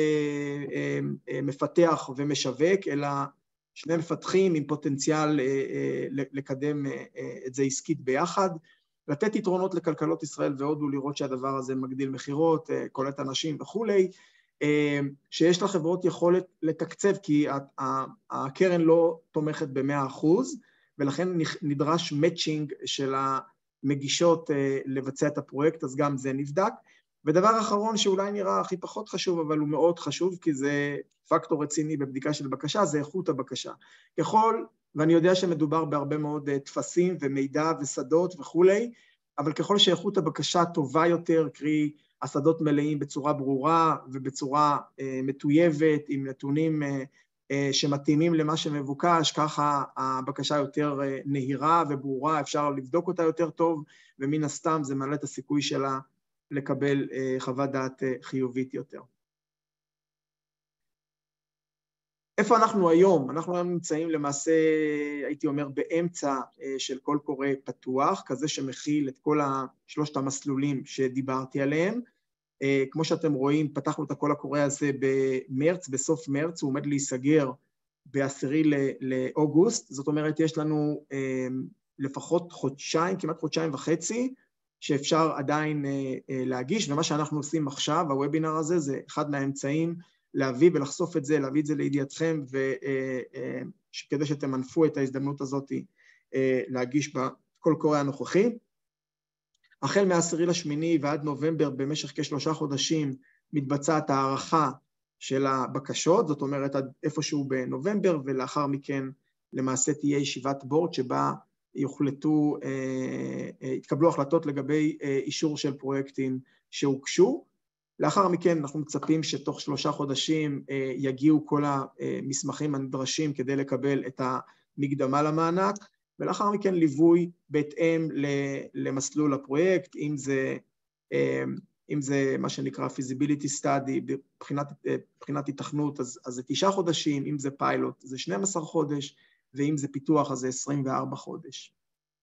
מפתח ומשווק, אלא שני מפתחים עם פוטנציאל לקדם את זה עסקית ביחד, לתת יתרונות לכלכלות ישראל והודו, לראות שהדבר הזה מגדיל מחירות, קולט אנשים וכולי, שיש לחברות יכולת לתקצב, כי הקרן לא תומכת ב-מאה אחוז, ולכן נדרש מאצ'ינג של המגישות לבצע את הפרויקט, אז גם זה נבדק. ודבר אחרון שאולי נראה הכי פחות חשוב, אבל הוא מאוד חשוב, כי זה פקטור רציני בבדיקה של בקשה, זה איכות הבקשה. ככל, ואני יודע שמדובר בהרבה מאוד תפסים ומידע ושדות וכולי, אבל ככל שאיכות הבקשה טובה יותר, קרי השדות מלאים בצורה ברורה ובצורה אה, מטויבת, עם נתונים אה, אה, שמתאימים למה שמבוקש, ככה הבקשה יותר אה, נהירה וברורה, אפשר לבדוק אותה יותר טוב, ומן הסתם זה מעלה את הסיכוי שלה לקבל אה, חוות דעת אה, חיובית יותר. איפה אנחנו היום? אנחנו היום נמצאים למעשה, הייתי אומר, באמצע של קול קורא פתוח, כזה שמכיל את כל שלושת המסלולים שדיברתי עליהם. כמו שאתם רואים, פתחנו את הקול הקורא הזה במרץ, בסוף מרץ, הוא עומד להיסגר בעשירי לאוגוסט, זאת אומרת, יש לנו לפחות חודשיים, כמעט חודשיים וחצי, שאפשר עדיין להגיש, ומה שאנחנו עושים עכשיו, הוובינר הזה, זה אחד מהאמצעים להביא ולחשוף את זה, להביא את זה לידיעתכם, וכדי שתמנפו את ההזדמנות הזאת להגיש בקול קורא הנוכחי. החל מהעשירי לשמיני ועד נובמבר, במשך כשלושה חודשים, מתבצעת הערכה של הבקשות, זאת אומרת, עד איפשהו בנובמבר, ולאחר מכן למעשה תהיה ישיבת בורד, שבה יוחלטו, יתקבלו החלטות לגבי אישור של פרויקטים שהוגשו. לאחר מכן אנחנו מצפים שתוך שלושה חודשים יגיעו כל המסמכים הנדרשים כדי לקבל את המקדמה למענק, ולאחר מכן ליווי בהתאם למסלול הפרויקט, אם זה, אם זה מה שנקרא feasibility study, בבחינת, בבחינת התכנות, אז, אז זה תשעה חודשים, אם זה פיילוט, זה שנים עשר חודש, ואם זה פיתוח, אז זה עשרים וארבעה חודש.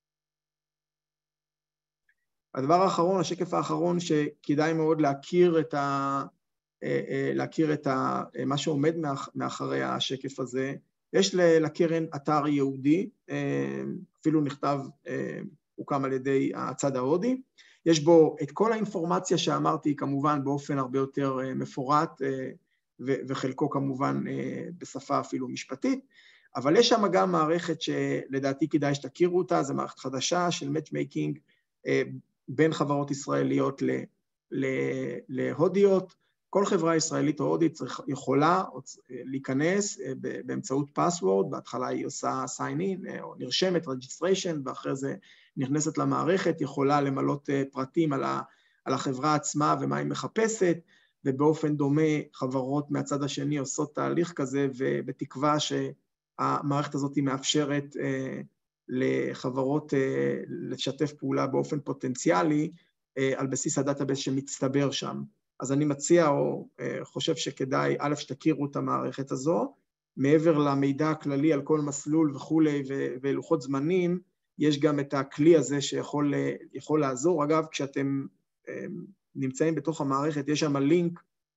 הדבר האחרון, השקף האחרון, שכדאי מאוד להכיר את ה, להכיר את ה, מה שעומד מאחורי השקף הזה, יש לקרן אתר יהודי, אפילו נכתב, הוקם על ידי הצד ההודי, יש בו את כל האינפורמציה שאמרתי, כמובן באופן הרבה יותר מפורט, וחלקו כמובן בשפה אפילו משפטית, אבל יש שם גם מערכת שלדעתי כדאי שתכירו אותה, זו מערכת חדשה של matchmaking בין חברות ישראליות להודיות, כל חברה ישראלית או הודית יכולה להיכנס באמצעות פסוורד, בהתחלה היא עושה sign in או נרשמת registration, ואחרי זה נכנסת למערכת, יכולה למלות פרטים על החברה עצמה ומה היא מחפשת, ובאופן דומה חברות מהצד השני עושות תהליך כזה, ובתקווה שהמערכת הזאת מאפשרת לחברות לשתף פעולה באופן פוטנציאלי, על בסיס הדאטאבייס שמצטבר שם. אז אני מציע או חושב שכדאי, א', שתכירו את המערכת הזו, מעבר למידע הכללי על כל מסלול וכולי ולוחות זמנים, יש גם את הכלי הזה שיכול יכול לעזור. אגב, כשאתם נמצאים בתוך המערכת, יש שם לינק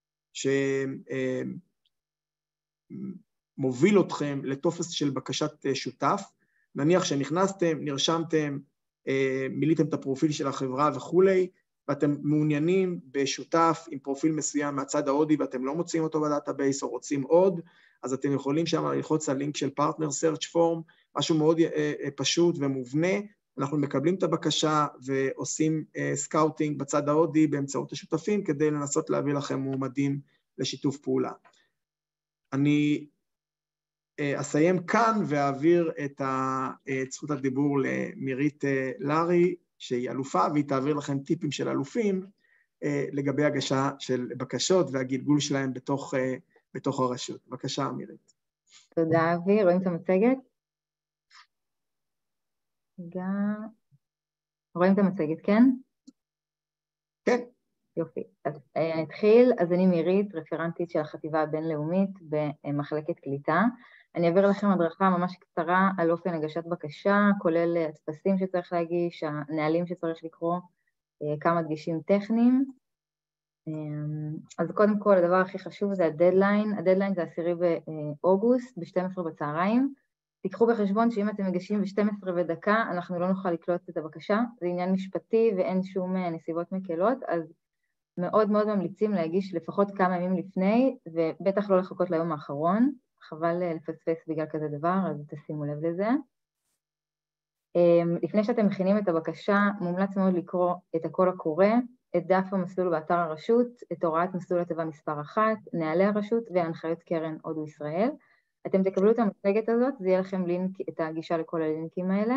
שמוביל אתכם לטופס של בקשת שותף, נניח שנכנסתם, נרשמתם, מיליתם את הפרופיל של החברה וכולי, ואתם מעוניינים בשותף עם פרופיל מסוים מהצד ההודי, ואתם לא מוצאים אותו בדאטאבייס או רוצים עוד, אז אתם יכולים שם ללחוץ על לינק של Partner Search Form, משהו מאוד פשוט ומובנה, אנחנו מקבלים את הבקשה ועושים סקאוטינג בצד ההודי באמצעות השותפים, כדי לנסות להביא לכם מועמדים לשיתוף פעולה. אני אסיים כאן ואעביר את זכות הדיבור למירית לרי, שהיא אלופה, והיא תעביר לכם טיפים של אלופים לגבי הגשה של בקשות והגלגול שלהם בתוך, בתוך הרשות. בבקשה, מירית. תודה, אבי. רואים את המצגת? רגע. רואים את המצגת, כן? כן. יופי. אז נתחיל. אז אני מירית, רפרנטית של החטיבה הבינלאומית במחלקת קליטה. אני אעביר לכם הדרכה ממש קצרה על אופן הגשת בקשה, כולל הטפסים שצריך להגיש, הנהלים שצריך לקרוא, כמה דגשים טכניים. אז קודם כל, הדבר הכי חשוב זה הדדליין. הדדליין זה עשירי באוגוסט, ב-שתים עשרה בצהריים. תיקחו בחשבון שאם אתם מגישים ב-שתים עשרה ודקה, אנחנו לא נוכל לקלוט את הבקשה. זה עניין משפטי ואין שום נסיבות מקלות, אז מאוד מאוד ממליצים להגיש לפחות כמה ימים לפני, ובטח לא לחכות ליום האחרון. חבל לפספס בגלל כזה דבר, אז תשימו לב לזה. לפני שאתם מכינים את הבקשה, מומלץ מאוד לקרוא את הקול הקורא, את דף המסלול באתר הרשות, את הוראת מסלול הטבה מספר אחת, נהלי הרשות והנחיות קרן הודו ישראל. אתם תקבלו את המצגת הזאת, זה יהיה לכם לינק, את הגישה לכל הלינקים האלה.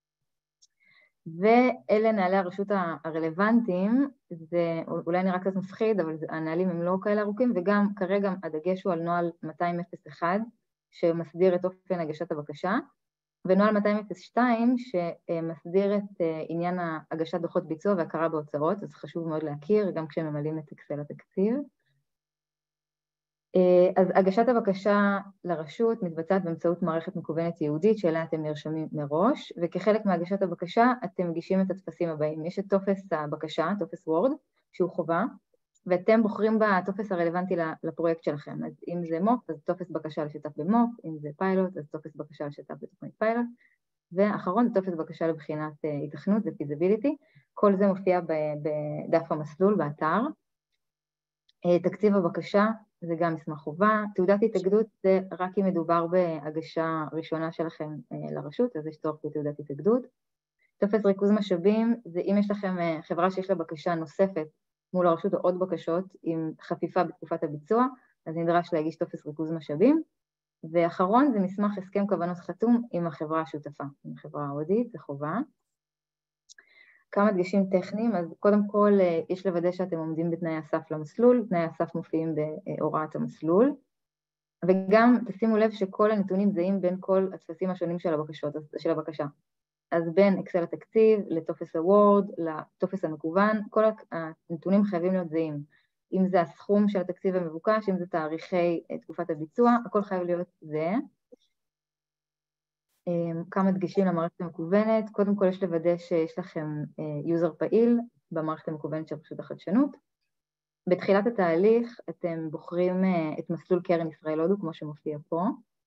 ואלה נהלי הרשות הרלוונטיים, זה אולי נראה קצת מפחיד, אבל הנהלים הם לא כאלה ארוכים, וגם כרגע הדגש הוא על נוהל מאתיים אפס אחת, שמסדיר את אופן הגשת הבקשה, ונוהל מאתיים אפס שתיים, שמסדיר את עניין הגשת דוחות ביצוע והכרה בהוצאות, אז חשוב מאוד להכיר, גם כשממלאים את אקסל התקציב. אז הגשת הבקשה לרשות מתבצעת באמצעות מערכת מקוונת ייעודית שאליה אתם נרשמים מראש, וכחלק מהגשת הבקשה אתם מגישים את הטפסים הבאים. יש את טופס הבקשה, טופס וורד, שהוא חובה, ואתם בוחרים בטופס הרלוונטי לפרויקט שלכם. אז אם זה מופ, אז טופס בקשה לשתף במופ, אם זה פיילוט, אז טופס בקשה לשתף בתוכנית פיילוט, ואחרון זה טופס בקשה לבחינת היתכנות ופיזיביליטי. כל זה מופיע בדף המסלול באתר. תקציב הבקשה זה גם מסמך חובה. תעודת התאגדות זה רק אם מדובר בהגשה ראשונה שלכם לרשות, אז יש צורך בתעודת התאגדות. טופס ריכוז משאבים זה אם יש לכם חברה שיש לה בקשה נוספת מול הרשות או עוד בקשות עם חפיפה בתקופת הביצוע, אז נדרש להגיש טופס ריכוז משאבים. ואחרון זה מסמך הסכם כוונות חתום עם החברה השותפה, עם החברה ההודית, זה חובה. כמה דגשים טכניים, אז קודם כל יש לוודא שאתם עומדים בתנאי הסף למסלול, תנאי הסף מופיעים בהוראת המסלול, וגם תשימו לב שכל הנתונים זהים בין כל הטפסים השונים של הבקשות, של הבקשה. אז בין אקסל התקציב, לטופס הוורד, לטופס המקוון, כל הנתונים חייבים להיות זהים. אם זה הסכום של התקציב המבוקש, אם זה תאריכי תקופת הביצוע, הכל חייב להיות זה. כמה דגשים למערכת המקוונת, קודם כל יש לוודא שיש לכם יוזר פעיל במערכת המקוונת של רשות החדשנות. בתחילת התהליך אתם בוחרים את מסלול קרן ישראל הודו, כמו שמופיע פה.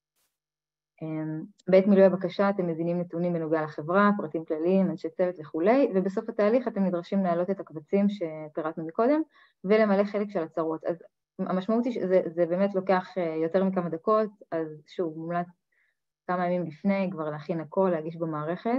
בעת מילוי הבקשה אתם מזינים נתונים בנוגע לחברה, פרטים כלליים, אנשי צוות וכולי, ובסוף התהליך אתם נדרשים להעלות את הקבצים שפירטנו מקודם, ולמלא חלק של הצהרות. אז המשמעות היא שזה זה באמת לוקח יותר מכמה דקות, אז שוב, מומלץ כמה ימים לפני כבר להכין הכל, להגיש במערכת.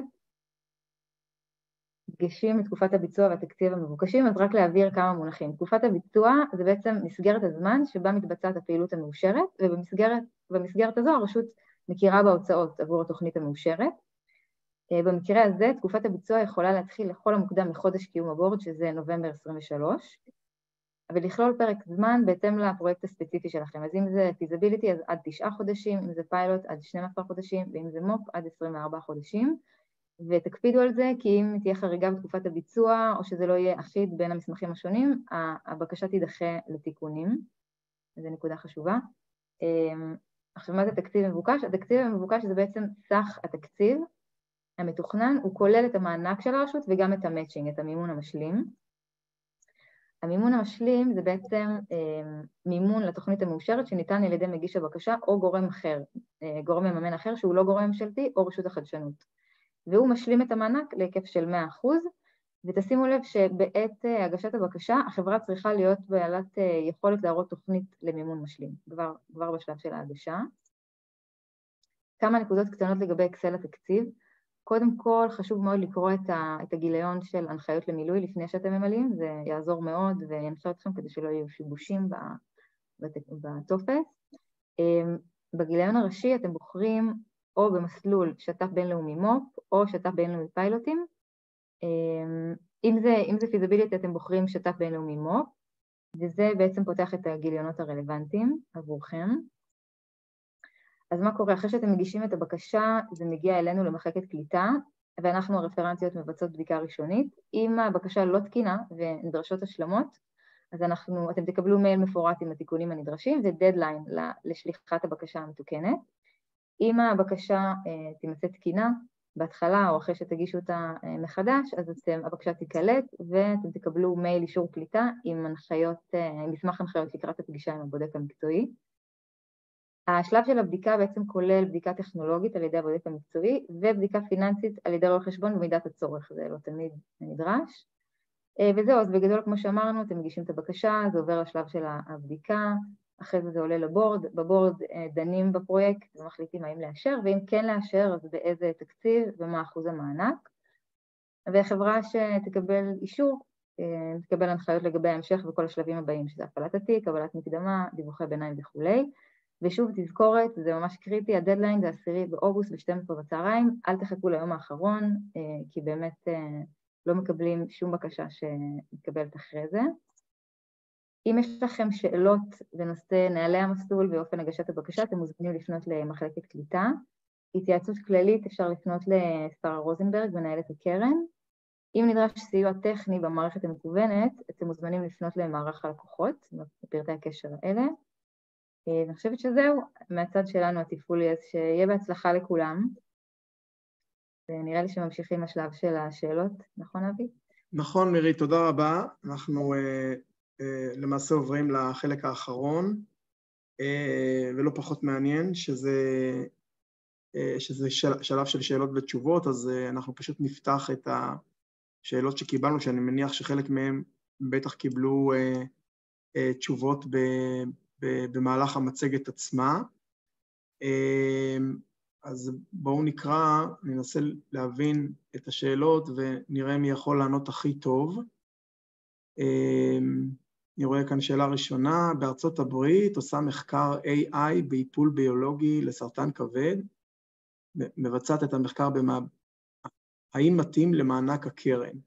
דגשים מתקופת הביצוע והתקציב המבוקשים, אז רק להעביר כמה מונחים. תקופת הביצוע זה בעצם מסגרת הזמן שבה מתבצעת הפעילות המאושרת, ובמסגרת במסגרת הזו הרשות מכירה בהוצאות עבור התוכנית המאושרת. במקרה הזה, תקופת הביצוע יכולה להתחיל לכל המוקדם מחודש קיום הבורד, שזה נובמבר עשרים ושלוש, ולכלול פרק זמן בהתאם לפרויקט הספציפי שלכם. אז אם זה פיזיביליטי, אז עד תשעה חודשים, אם זה פיילוט, עד שנים עשר חודשים, ואם זה מופ, עד עשרים וארבעה חודשים. ותקפידו על זה, כי אם תהיה חריגה בתקופת הביצוע, או שזה לא יהיה אחיד בין המסמכים השונים, הבקשה תידחה לתיקונים. זו נקודה חשובה. עכשיו, מה זה תקציב מבוקש? התקציב המבוקש זה בעצם סך התקציב המתוכנן, הוא כולל את המענק של הרשות וגם את המאצ'ינג, את המימון המשלים. המימון המשלים זה בעצם אה, מימון לתוכנית המאושרת שניתן על ידי מגיש הבקשה או גורם אחר, אה, גורם מממן אחר שהוא לא גורם ממשלתי או רשות החדשנות. והוא משלים את המענק להיקף של מאה אחוז, ותשימו לב שבעת אה, הגשת הבקשה החברה צריכה להיות בעלת אה, יכולת להראות תוכנית למימון משלים, כבר, כבר בשלב של ההגשה. כמה נקודות קטנות לגבי אקסל התקציב. קודם כל, חשוב מאוד לקרוא את, ה, את הגיליון של הנחיות למילוי לפני שאתם ממלאים, זה יעזור מאוד וינחה אתכם כדי שלא יהיו שיבושים בטופס. בגיליון הראשי אתם בוחרים או במסלול שת"פ בינלאומי מופ או שת"פ בינלאומי פיילוטים. אם זה, אם זה פיזיביליטי אתם בוחרים שת"פ בינלאומי מופ, וזה בעצם פותח את הגיליונות הרלוונטיים עבורכם. אז מה קורה? אחרי שאתם מגישים את הבקשה, זה מגיע אלינו למחלקת קליטה, ואנחנו הרפרנטיות מבצעות בדיקה ראשונית. אם הבקשה לא תקינה ונדרשות השלמות, אז אנחנו, אתם תקבלו מייל מפורט עם התיקונים הנדרשים, ודדליין לשליחת הבקשה המתוקנת. אם הבקשה אה, תימצא תקינה, בהתחלה או אחרי שתגישו אותה אה, מחדש, אז אתם, הבקשה תיקלט, ואתם תקבלו מייל אישור קליטה עם הנחיות, אה, מסמך הנחיות לקראת הפגישה עם הבודק המקצועי. השלב של הבדיקה בעצם כולל בדיקה טכנולוגית על ידי הבודק המקצועי, ובדיקה פיננסית על ידי רואה חשבון במידת הצורך, זה לא תמיד נדרש. וזהו, אז בגדול כמו שאמרנו, אתם מגישים את הבקשה, זה עובר לשלב של הבדיקה, אחרי זה זה עולה לבורד, בבורד דנים בפרויקט ומחליטים האם לאשר, ואם כן לאשר, אז באיזה תקציב ומה אחוז המענק. וחברה שתקבל אישור, תקבל הנחיות לגבי ההמשך וכל השלבים הבאים, שזה הפעלת התיק, קבלת מקדמה, דיווחי ביניים וכולי. ושוב תזכורת, זה ממש קריטי, הדדליין זה עשירי באוגוסט ב-שתים עשרה בצהריים, אל תחכו ליום האחרון, כי באמת לא מקבלים שום בקשה שמתקבלת אחרי זה. אם יש לכם שאלות בנושא נהלי המסלול ואופן הגשת הבקשה, אתם מוזמנים לפנות למחלקת קליטה. התייעצות כללית אפשר לפנות לשרה רוזנברג, מנהלת הקרן. אם נדרש סיוע טכני במערכת המקוונת, אתם מוזמנים לפנות למערך הלקוחות, בפרטי הקשר האלה. אני חושבת שזהו, מהצד שלנו התפעולי, אז שיהיה בהצלחה לכולם. ונראה לי שממשיכים לשלב של השאלות, נכון אבי? נכון מירי, תודה רבה. אנחנו אה, אה, למעשה עוברים לחלק האחרון, אה, ולא פחות מעניין, שזה, אה, שזה של, שלב של שאלות ותשובות, אז אה, אנחנו פשוט נפתח את השאלות שקיבלנו, שאני מניח שחלק מהם בטח קיבלו אה, אה, תשובות ב, ב, במהלך המצגת עצמה. אה, אז בואו נקרא, ננסה להבין את השאלות ונראה מי יכול לענות הכי טוב. אני רואה כאן שאלה ראשונה, בארצות הברית עושה מחקר איי איי באיפול ביולוגי לסרטן כבד, מבצעת את המחקר במה... האם מתאים למענק הקרן?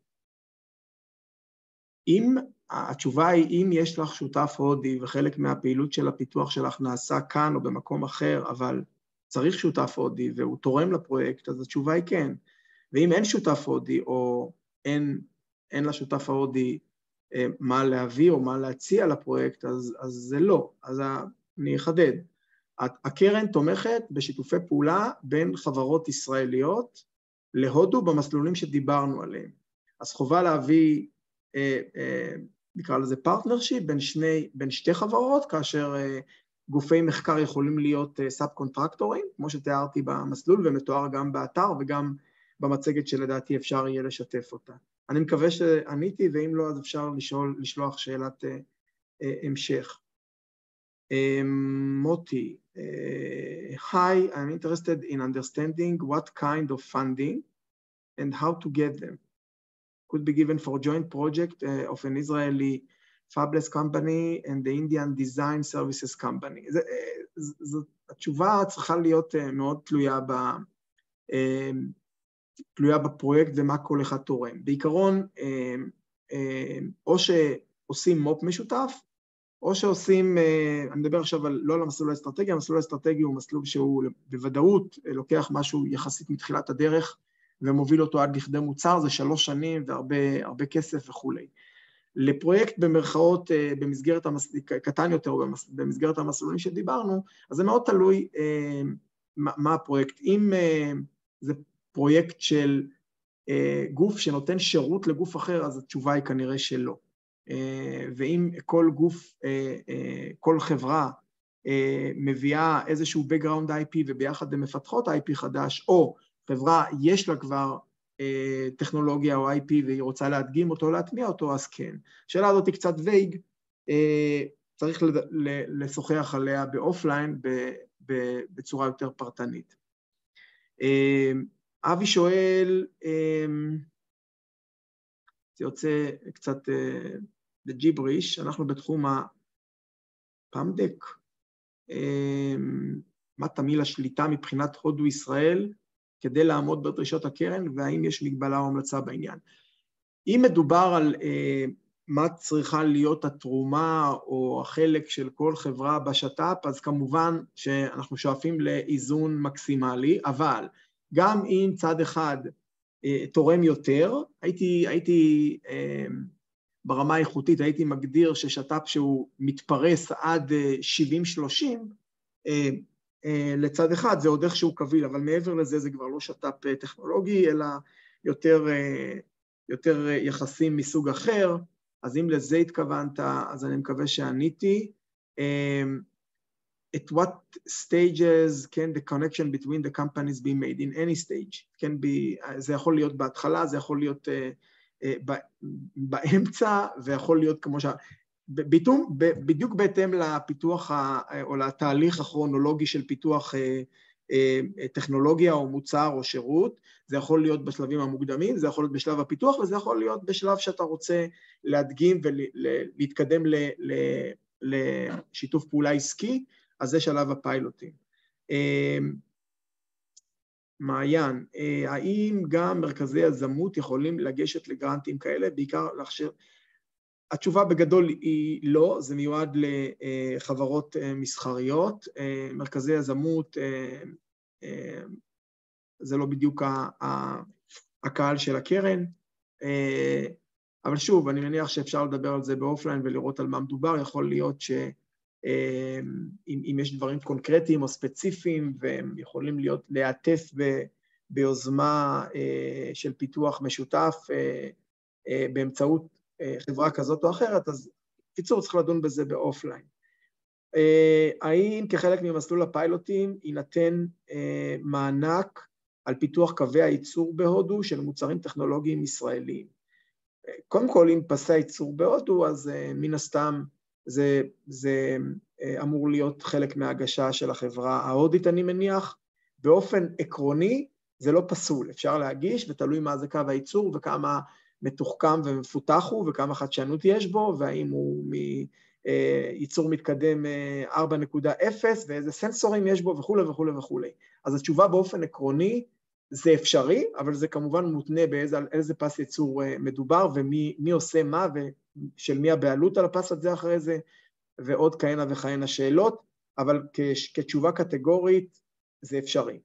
אם, התשובה היא, אם יש לך שותף הודי וחלק מהפעילות של הפיתוח שלך נעשה כאן או במקום אחר, אבל צריך שותף הודי והוא תורם לפרויקט, אז התשובה היא כן. ואם אין שותף הודי או אין, אין לשותף ההודי אה, מה להביא או מה להציע לפרויקט, אז, אז זה לא. אז אני אחדד. הקרן תומכת בשיתופי פעולה בין חברות ישראליות להודו במסלולים שדיברנו עליהם. אז חובה להביא, אה, אה, נקרא לזה פרטנרשיפ בין, שני, בין שתי חברות, כאשר אה, גופי מחקר יכולים להיות סאב קונטרקטורים, כמו שתיארתי במסלול, ומתואר גם באתר וגם במצגת שלדעתי אפשר יהיה לשתף אותה. אני מקווה שעניתי, ואם לא, אז אפשר לשאול, לשלוח שאלת uh, uh, המשך. Um, מוטי, uh, Hi, I'm interested in understanding what kind of funding and how to get them. Could be given for joint project uh, of an Israeli Fabless company and the Indian Design Services Company. זה, זה, זה, התשובה צריכה להיות מאוד תלויה, ב, תלויה בפרויקט ומה כל אחד תורם. בעיקרון, או שעושים מופ משותף, או שעושים, אני מדבר עכשיו על, לא על המסלול האסטרטגי, המסלול האסטרטגי הוא מסלול שהוא בוודאות לוקח משהו יחסית מתחילת הדרך, ומוביל אותו עד לכדי מוצר, זה שלוש שנים והרבה הרבה כסף וכולי. לפרויקט במרכאות במסגרת המסלול, קטן יותר או במסגרת המסלולים שדיברנו, אז זה מאוד תלוי אה, מה, מה הפרויקט. אם אה, זה פרויקט של אה, גוף שנותן שירות לגוף אחר, אז התשובה היא כנראה שלא. אה, ואם כל גוף, אה, אה, כל חברה אה, מביאה איזשהו background איי פי וביחד הן מפתחות איי פי חדש, או חברה יש לה כבר טכנולוגיה או איי פי והיא רוצה להדגים אותו, להטמיע אותו, אז כן. השאלה הזאת היא קצת וייג, צריך לשוחח עליה באופליין בצורה יותר פרטנית. אבי שואל, זה יוצא קצת בג'יבריש, אנחנו בתחום הפמדק, מה תמיל השליטה מבחינת הודו ישראל, כדי לעמוד בדרישות הקרן, והאם יש מגבלה או המלצה בעניין. אם מדובר על אה, מה צריכה להיות התרומה או החלק של כל חברה בשטאפ, אז כמובן שאנחנו שואפים לאיזון מקסימלי, אבל גם אם צד אחד אה, תורם יותר, הייתי, הייתי אה, ברמה האיכותית, הייתי מגדיר ששטאפ שהוא מתפרס עד אה, שבעים שלושים, אה, לצד אחד זה עוד איכשהו קביל, אבל מעבר לזה זה כבר לא שטאפ טכנולוגי, אלא יותר, יותר יחסים מסוג אחר, אז אם לזה התכוונת, אז אני מקווה שעניתי. At what stages can the connection between the companies be made? In any stage. can be, זה יכול להיות בהתחלה, זה יכול להיות באמצע, ויכול להיות כמו ש... ביטום, בדיוק בהתאם לפיתוח או לתהליך הכרונולוגי של פיתוח טכנולוגיה או מוצר או שירות, זה יכול להיות בשלבים המוקדמים, זה יכול להיות בשלב הפיתוח, וזה יכול להיות בשלב שאתה רוצה להדגים ולהתקדם לשיתוף פעולה עסקי, אז זה שלב הפיילוטים. מעיין, האם גם מרכזי יזמות יכולים לגשת לגרנטים כאלה, בעיקר להכשיר... התשובה בגדול היא לא, זה מיועד לחברות מסחריות, מרכזי יזמות, זה לא בדיוק הקהל של הקרן, אבל שוב, אני מניח שאפשר לדבר על זה באופליין ולראות על מה מדובר, יכול להיות אם, אם יש דברים קונקרטיים או ספציפיים, והם יכולים להיות להעטף ב, ביוזמה של פיתוח משותף באמצעות חברה כזאת או אחרת, אז קיצור צריך לדון בזה באופליין. האם כחלק ממסלול הפיילוטים יינתן מענק על פיתוח קווי הייצור בהודו של מוצרים טכנולוגיים ישראליים? קודם כל, אם פסי הייצור בהודו, אז מן הסתם זה, זה אמור להיות חלק מההגשה של החברה ההודית, אני מניח. באופן עקרוני, זה לא פסול, אפשר להגיש, ותלוי מה זה קו הייצור, וכמה מתוחכם ומפותח הוא, וכמה חדשנות יש בו, והאם הוא מייצור מתקדם ארבע נקודה אפס, ואיזה סנסורים יש בו, וכו' וכו' וכו'. אז התשובה באופן עקרוני, זה אפשרי, אבל זה כמובן מותנה באיזה, על איזה פס ייצור מדובר, ומי מי עושה מה, ושל מי הבעלות על הפס הזה אחרי זה, ועוד כהנה וכהנה שאלות, אבל כתשובה קטגורית, זה אפשרי.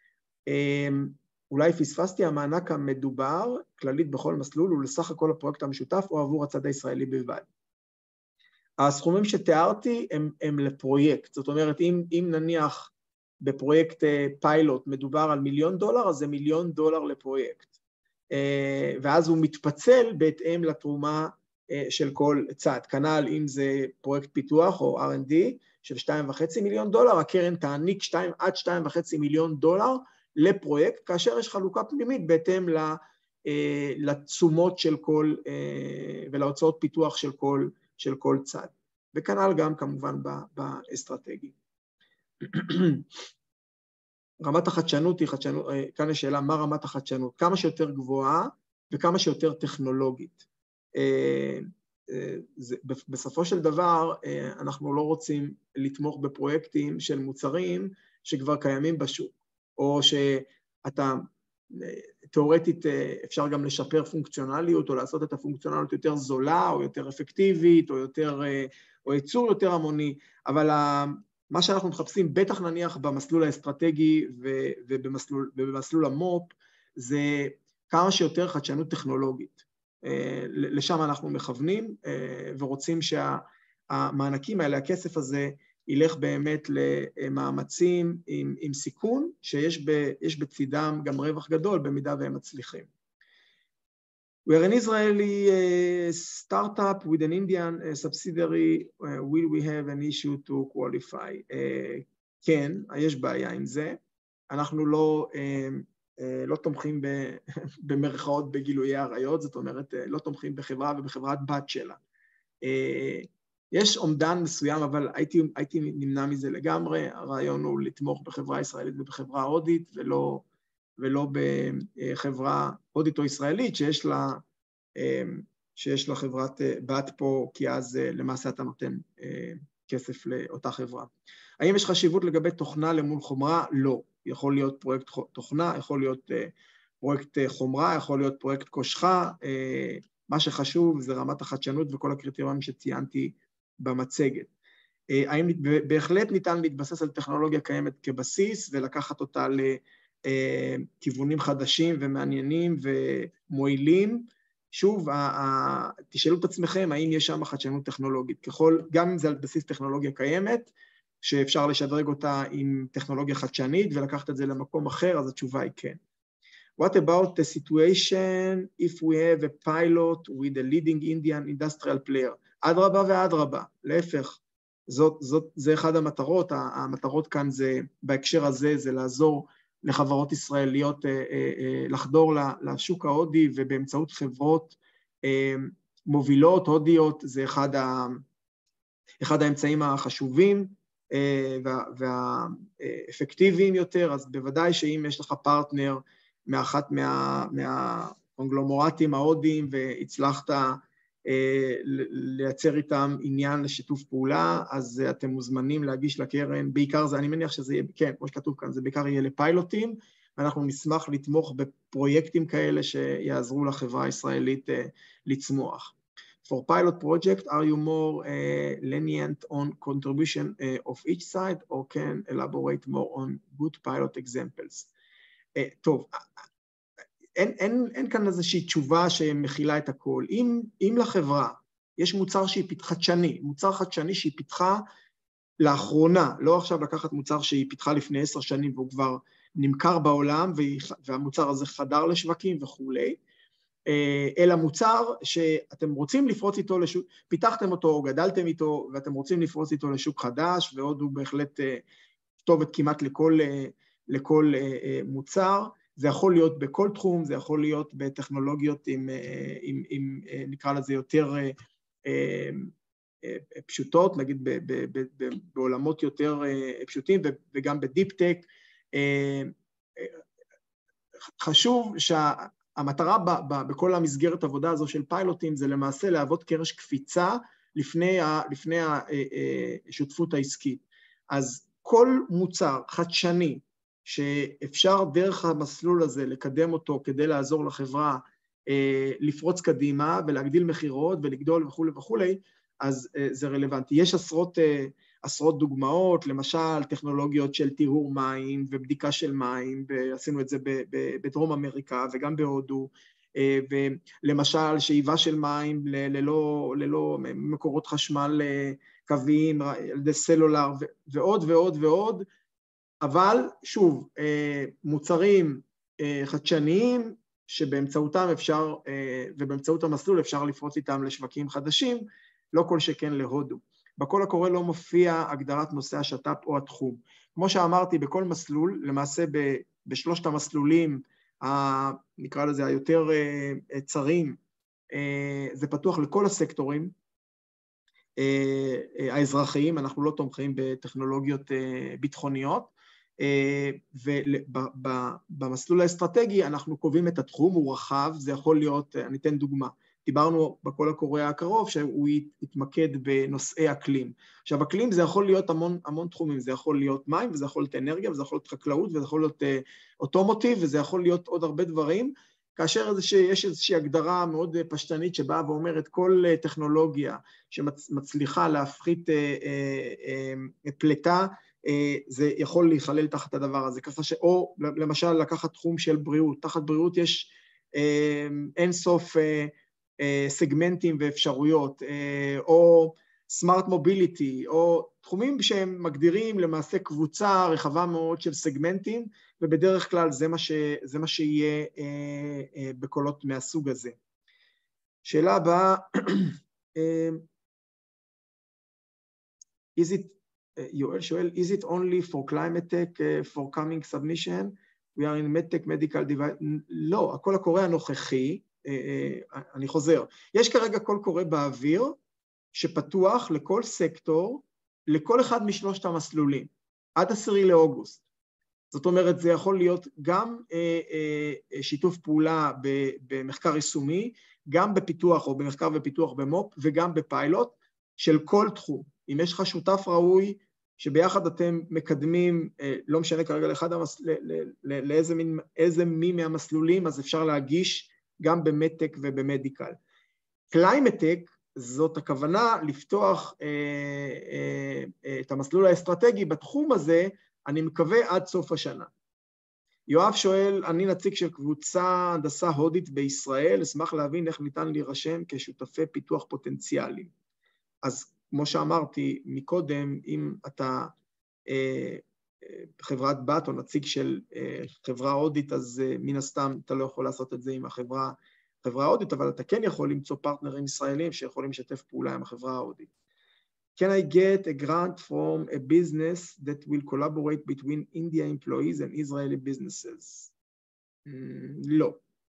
אולי פספסתי, המענק המדובר, כללית בכל מסלול, הוא לסך הכל הפרויקט המשותף, או עבור הצד הישראלי בלבד. הסכומים שתיארתי הם, הם לפרויקט, זאת אומרת, אם, אם נניח בפרויקט פיילוט מדובר על מיליון דולר, אז זה מיליון דולר לפרויקט. ואז הוא מתפצל בהתאם לתרומה של כל צד. כנ"ל אם זה פרויקט פיתוח או אר אנד די של שתיים וחצי מיליון דולר, הקרן תעניק שתיים עד שתיים וחצי מיליון דולר לפרויקט, כאשר יש חלוקה פנימית בהתאם לתשומות של כל, ולהוצאות פיתוח של כל, של כל צד. וכנ"ל גם כמובן באסטרטגי. רמת החדשנות היא חדשנות, כאן יש שאלה מה רמת החדשנות, כמה שיותר גבוהה וכמה שיותר טכנולוגית. בסופו של דבר אנחנו לא רוצים לתמוך בפרויקטים של מוצרים שכבר קיימים בשוק, או שאתה, תיאורטית אפשר גם לשפר פונקציונליות, או לעשות את הפונקציונליות יותר זולה, או יותר אפקטיבית, או יותר, או ייצור יותר המוני, אבל מה שאנחנו מחפשים, בטח נניח במסלול האסטרטגי ובמסלול, ובמסלול המופ, זה כמה שיותר חדשנות טכנולוגית. לשם אנחנו מכוונים, ורוצים שהמענקים האלה, הכסף הזה, ילך באמת למאמצים עם, עם סיכון, שיש ב, יש בצדם גם רווח גדול במידה והם מצליחים. We are an Israeli uh, startup with an Indian uh, subsidiary. Uh, will we have an issue to qualify? Uh, כן, יש בעיה עם זה. אנחנו לא, uh, uh, לא תומכים במרכאות בגילויי עריות, זאת אומרת, uh, לא תומכים בחברה ובחברת בת שלה. Uh, יש עומדן מסוים, אבל הייתי, הייתי נמנע מזה לגמרי. הרעיון הוא לתמוך בחברה ישראלית ובחברה הודית, ולא, ולא בחברה הודית או ישראלית, שיש לה, שיש לה חברת בת פה, כי אז למעשה אתה נותן כסף לאותה חברה. האם יש חשיבות לגבי תוכנה למול חומרה? לא. יכול להיות פרויקט תוכנה, יכול להיות פרויקט חומרה, יכול להיות פרויקט קושחה. מה שחשוב זה רמת החדשנות וכל הקריטריונים שציינתי במצגת. האם בהחלט ניתן להתבסס על טכנולוגיה קיימת כבסיס ולקחת אותה לכיוונים חדשים ומעניינים ומועילים? שוב, תשאלו את עצמכם האם יש שם חדשנות טכנולוגית. ככל, גם אם זה על בסיס טכנולוגיה קיימת, שאפשר לשדרג אותה עם טכנולוגיה חדשנית ולקחת את זה למקום אחר, אז התשובה היא כן. What about the situation if we have a pilot with a leading Indian industrial player? אדרבה ואדרבה, להפך, זאת, זאת, זה אחד המטרות, המטרות כאן זה, בהקשר הזה, זה לעזור לחברות ישראליות לחדור לשוק ההודי, ובאמצעות חברות מובילות, הודיות, זה אחד, ה, אחד האמצעים החשובים והאפקטיביים יותר, אז בוודאי שאם יש לך פרטנר מאחת מה, מהקונגלומורטים ההודיים, והצלחת לייצר איתם עניין לשיתוף פעולה, אז אתם מוזמנים להגיש לקרן, בעיקר זה, אני מניח שזה יהיה, כן, כמו שכתוב כאן, זה בעיקר יהיה לפיילוטים, ואנחנו נשמח לתמוך בפרויקטים כאלה שיעזרו לחברה הישראלית לצמוח. For pilot project, are you more uh, lenient on contribution uh, of each side, or can elaborate more on good pilot examples? Uh, טוב, אין, אין, אין כאן איזושהי תשובה שמכילה את הכל. אם, אם לחברה יש מוצר שהיא חדשני, מוצר חדשני שהיא פיתחה לאחרונה, לא עכשיו לקחת מוצר שהיא פיתחה לפני עשר שנים והוא כבר נמכר בעולם והמוצר הזה חדר לשווקים וכולי, אלא מוצר שאתם רוצים לפרוץ איתו לשוק, פיתחתם אותו או גדלתם איתו ואתם רוצים לפרוץ איתו לשוק חדש, ועוד הוא בהחלט כתובת כמעט לכל, לכל מוצר. זה יכול להיות בכל תחום, זה יכול להיות בטכנולוגיות עם, עם, עם נקרא לזה יותר פשוטות, נגיד ב, ב, ב, ב, בעולמות יותר פשוטים וגם בדיפ-טק. חשוב שהמטרה ב, ב, בכל המסגרת עבודה הזו של פיילוטים זה למעשה להוות קרש קפיצה לפני, ה, לפני השותפות העסקית. אז כל מוצר חדשני שאפשר דרך המסלול הזה לקדם אותו כדי לעזור לחברה לפרוץ קדימה ולהגדיל מחירות ולגדול וכו' וכו', אז זה רלוונטי. יש עשרות, עשרות דוגמאות, למשל טכנולוגיות של טיהור מים ובדיקה של מים, ועשינו את זה בדרום אמריקה וגם בהודו, ולמשל שאיבה של מים ללא, ללא מקורות חשמל קוויים, סלולר ועוד ועוד ועוד, אבל שוב, מוצרים חדשניים שבאמצעותם אפשר, ובאמצעות המסלול אפשר לפרוץ איתם לשווקים חדשים, לא כל שכן להודו. בקול הקורא לא מופיע הגדרת נושא השת"פ או התחום. כמו שאמרתי, בכל מסלול, למעשה בשלושת המסלולים, נקרא לזה היותר צרים, זה פתוח לכל הסקטורים האזרחיים, אנחנו לא תומכים בטכנולוגיות ביטחוניות, ובמסלול האסטרטגי אנחנו קובעים את התחום, הוא רחב, זה יכול להיות, אני אתן דוגמה, דיברנו בקול הקורא הקרוב שהוא יתמקד בנושאי אקלים. עכשיו, אקלים זה יכול להיות המון, המון תחומים, זה יכול להיות מים, וזה יכול להיות אנרגיה, וזה יכול להיות חקלאות, וזה יכול להיות אוטומוטיב, וזה יכול להיות עוד הרבה דברים, כאשר יש איזושהי הגדרה מאוד פשטנית שבאה ואומרת כל טכנולוגיה שמצליחה להפחית פלטה, זה יכול להיכלל תחת הדבר הזה, ככה ש... או למשל לקחת תחום של בריאות, תחת בריאות יש אין סוף סגמנטים ואפשרויות, או סמארט מוביליטי, או תחומים שהם מגדירים למעשה קבוצה רחבה מאוד של סגמנטים, ובדרך כלל זה מה, ש... זה מה שיהיה בקולות מהסוג הזה. שאלה הבאה, is it יואל שואל, is it only for climate tech, uh, for coming submission? We are in medtech medical device. לא, הקול הקורא הנוכחי, uh, uh, אני חוזר, יש כרגע קול קורא באוויר, שפתוח לכל סקטור, לכל אחד משלושת המסלולים, עד עשירי לאוגוסט. זאת אומרת, זה יכול להיות גם uh, uh, שיתוף פעולה במחקר יישומי, גם בפיתוח או במחקר ופיתוח במופ, וגם בפיילוט של כל תחום. אם יש לך שותף ראוי, שביחד אתם מקדמים, לא משנה כרגע לאחד המס... לאיזה מין, איזה מי מהמסלולים, אז אפשר להגיש גם במדטק ובמדיקל. קליימטק, זאת הכוונה לפתוח אה, אה, את המסלול האסטרטגי בתחום הזה, אני מקווה עד סוף השנה. יואב שואל, אני נציג של קבוצה הנדסה הודית בישראל, אשמח להבין איך ניתן להירשם כשותפי פיתוח פוטנציאליים. אז כמו שאמרתי מקודם, אם אתה אה, חברת בת או נציג של אה, חברה הודית, אז אה, מן הסתם אתה לא יכול לעשות את זה עם החברה, חברה הודית, אבל אתה כן יכול למצוא פרטנרים ישראלים שיכולים לשתף פעולה עם החברה ההודית. Can I get a grant from a business that will collaborate between India employees and Israeli businesses? Mm, לא.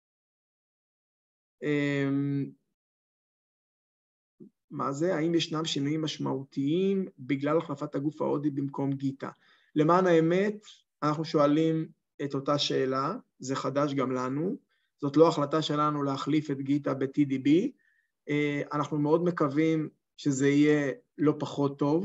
Um, מה זה? האם ישנם שינויים משמעותיים בגלל החלפת הגוף ההודי במקום גיטה? למען האמת, אנחנו שואלים את אותה שאלה, זה חדש גם לנו, זאת לא החלטה שלנו להחליף את גיטה ב-טי די בי, אנחנו מאוד מקווים שזה יהיה לא פחות טוב,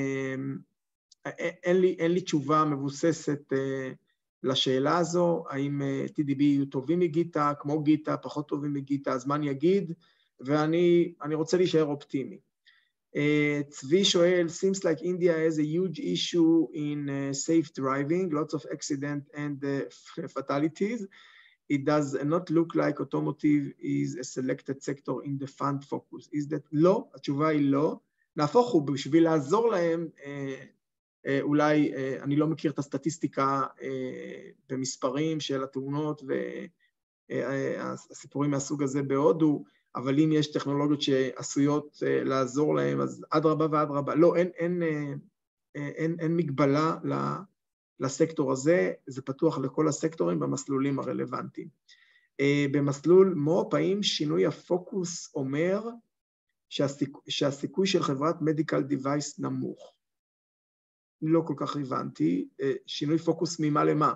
אין לי, אין לי תשובה מבוססת לשאלה הזו, האם טי די בי יהיו טובים מגיטה, כמו גיטה, פחות טובים מגיטה, הזמן יגיד, ואני אני רוצה להישאר אופטימי. Uh, צבי שואל, seems like India has a huge issue in uh, safe driving, lots of accident and uh, fatalities. It does not look like automotive is a selected sector in the fund focus. Is that לא? התשובה היא לא. נהפוך הוא, בשביל לעזור להם, אולי, אני לא מכיר את הסטטיסטיקה במספרים של התאונות והסיפורים מהסוג הזה בהודו, אבל אם יש טכנולוגיות שעשויות לעזור להם, אז עד רבה ועד רבה. לא, אין, אין, אין, אין מגבלה לסקטור הזה, זה פתוח לכל הסקטורים במסלולים הרלוונטיים. במסלול מופ, האם שינוי הפוקוס אומר שהסיכוי, שהסיכוי של חברת מדיקל דיווייס נמוך? לא כל כך הבנתי, שינוי פוקוס ממה למה.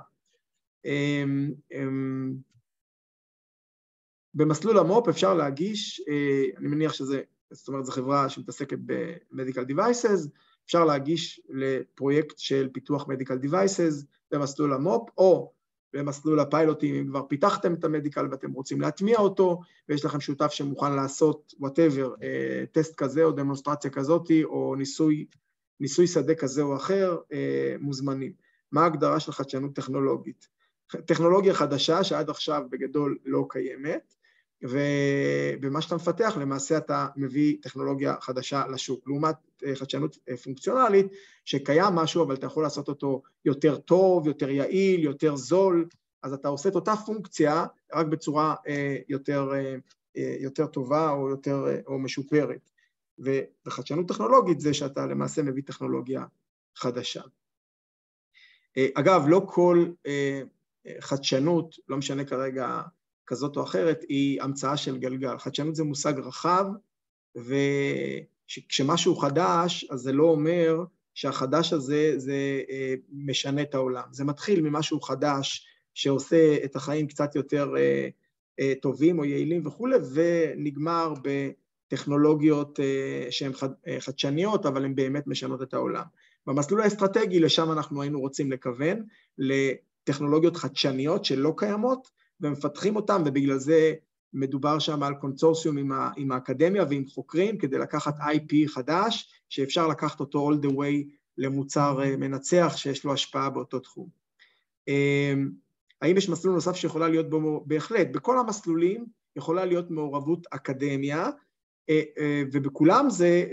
במסלול המופ אפשר להגיש, אני מניח שזה, זאת אומרת, זו חברה שמתעסקת ב-Medical Devices, אפשר להגיש לפרויקט של פיתוח Medical Devices במסלול המופ, או במסלול הפיילוטים, אם כבר פיתחתם את המדיקל ואתם רוצים להטמיע אותו, ויש לכם שותף שמוכן לעשות whatever, טסט כזה או דמונסטרציה כזאת, או ניסוי, ניסוי שדה כזה או אחר, מוזמנים. מה ההגדרה של חדשנות טכנולוגית? טכנולוגיה חדשה שעד עכשיו בגדול לא קיימת, ובמה שאתה מפתח למעשה אתה מביא טכנולוגיה חדשה לשוק, לעומת חדשנות פונקציונלית שקיים משהו אבל אתה יכול לעשות אותו יותר טוב, יותר יעיל, יותר זול, אז אתה עושה את אותה פונקציה רק בצורה יותר, יותר טובה או יותר או משופרת, וחדשנות טכנולוגית זה שאתה למעשה מביא טכנולוגיה חדשה. אגב, לא כל חדשנות, לא משנה כרגע כזאת או אחרת, היא המצאה של גלגל. חדשנות זה מושג רחב, וכשמשהו חדש, אז זה לא אומר שהחדש הזה זה משנה את העולם. זה מתחיל ממשהו חדש שעושה את החיים קצת יותר טובים או יעילים וכו', ונגמר בטכנולוגיות שהן חדשניות, אבל הן באמת משנות את העולם. במסלול האסטרטגי, לשם אנחנו היינו רוצים לכוון, לטכנולוגיות חדשניות שלא קיימות, ומפתחים אותם, ובגלל זה מדובר שם על קונסורסיום עם, ה, עם האקדמיה ועם חוקרים, כדי לקחת איי פי חדש, שאפשר לקחת אותו all the way למוצר מנצח, שיש לו השפעה באותו תחום. האם יש מסלול נוסף שיכולה להיות בו? בהחלט, בכל המסלולים יכולה להיות מעורבות אקדמיה, ובכולם זה,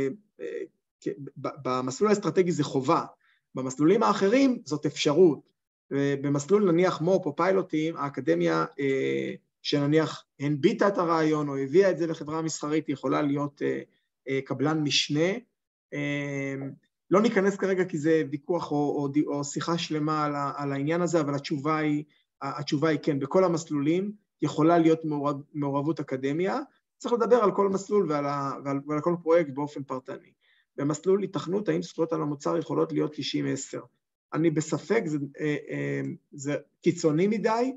במסלול האסטרטגי זה חובה, במסלולים האחרים זאת אפשרות, ובמסלול נניח מופ או פיילוטים, האקדמיה שנניח הנביטה את הרעיון או הביאה את זה לחברה מסחרית, יכולה להיות קבלן משנה. לא ניכנס כרגע כי זה ויכוח או, או, או שיחה שלמה על, על העניין הזה, אבל התשובה היא, התשובה היא כן, בכל המסלולים יכולה להיות מעורב, מעורבות אקדמיה, צריך לדבר על כל מסלול ועל, ועל, ועל כל פרויקט באופן פרטני. במסלול התכנות, האם זכויות על המוצר יכולות להיות תשעים עשר? אני בספק, זה, זה קיצוני מדי,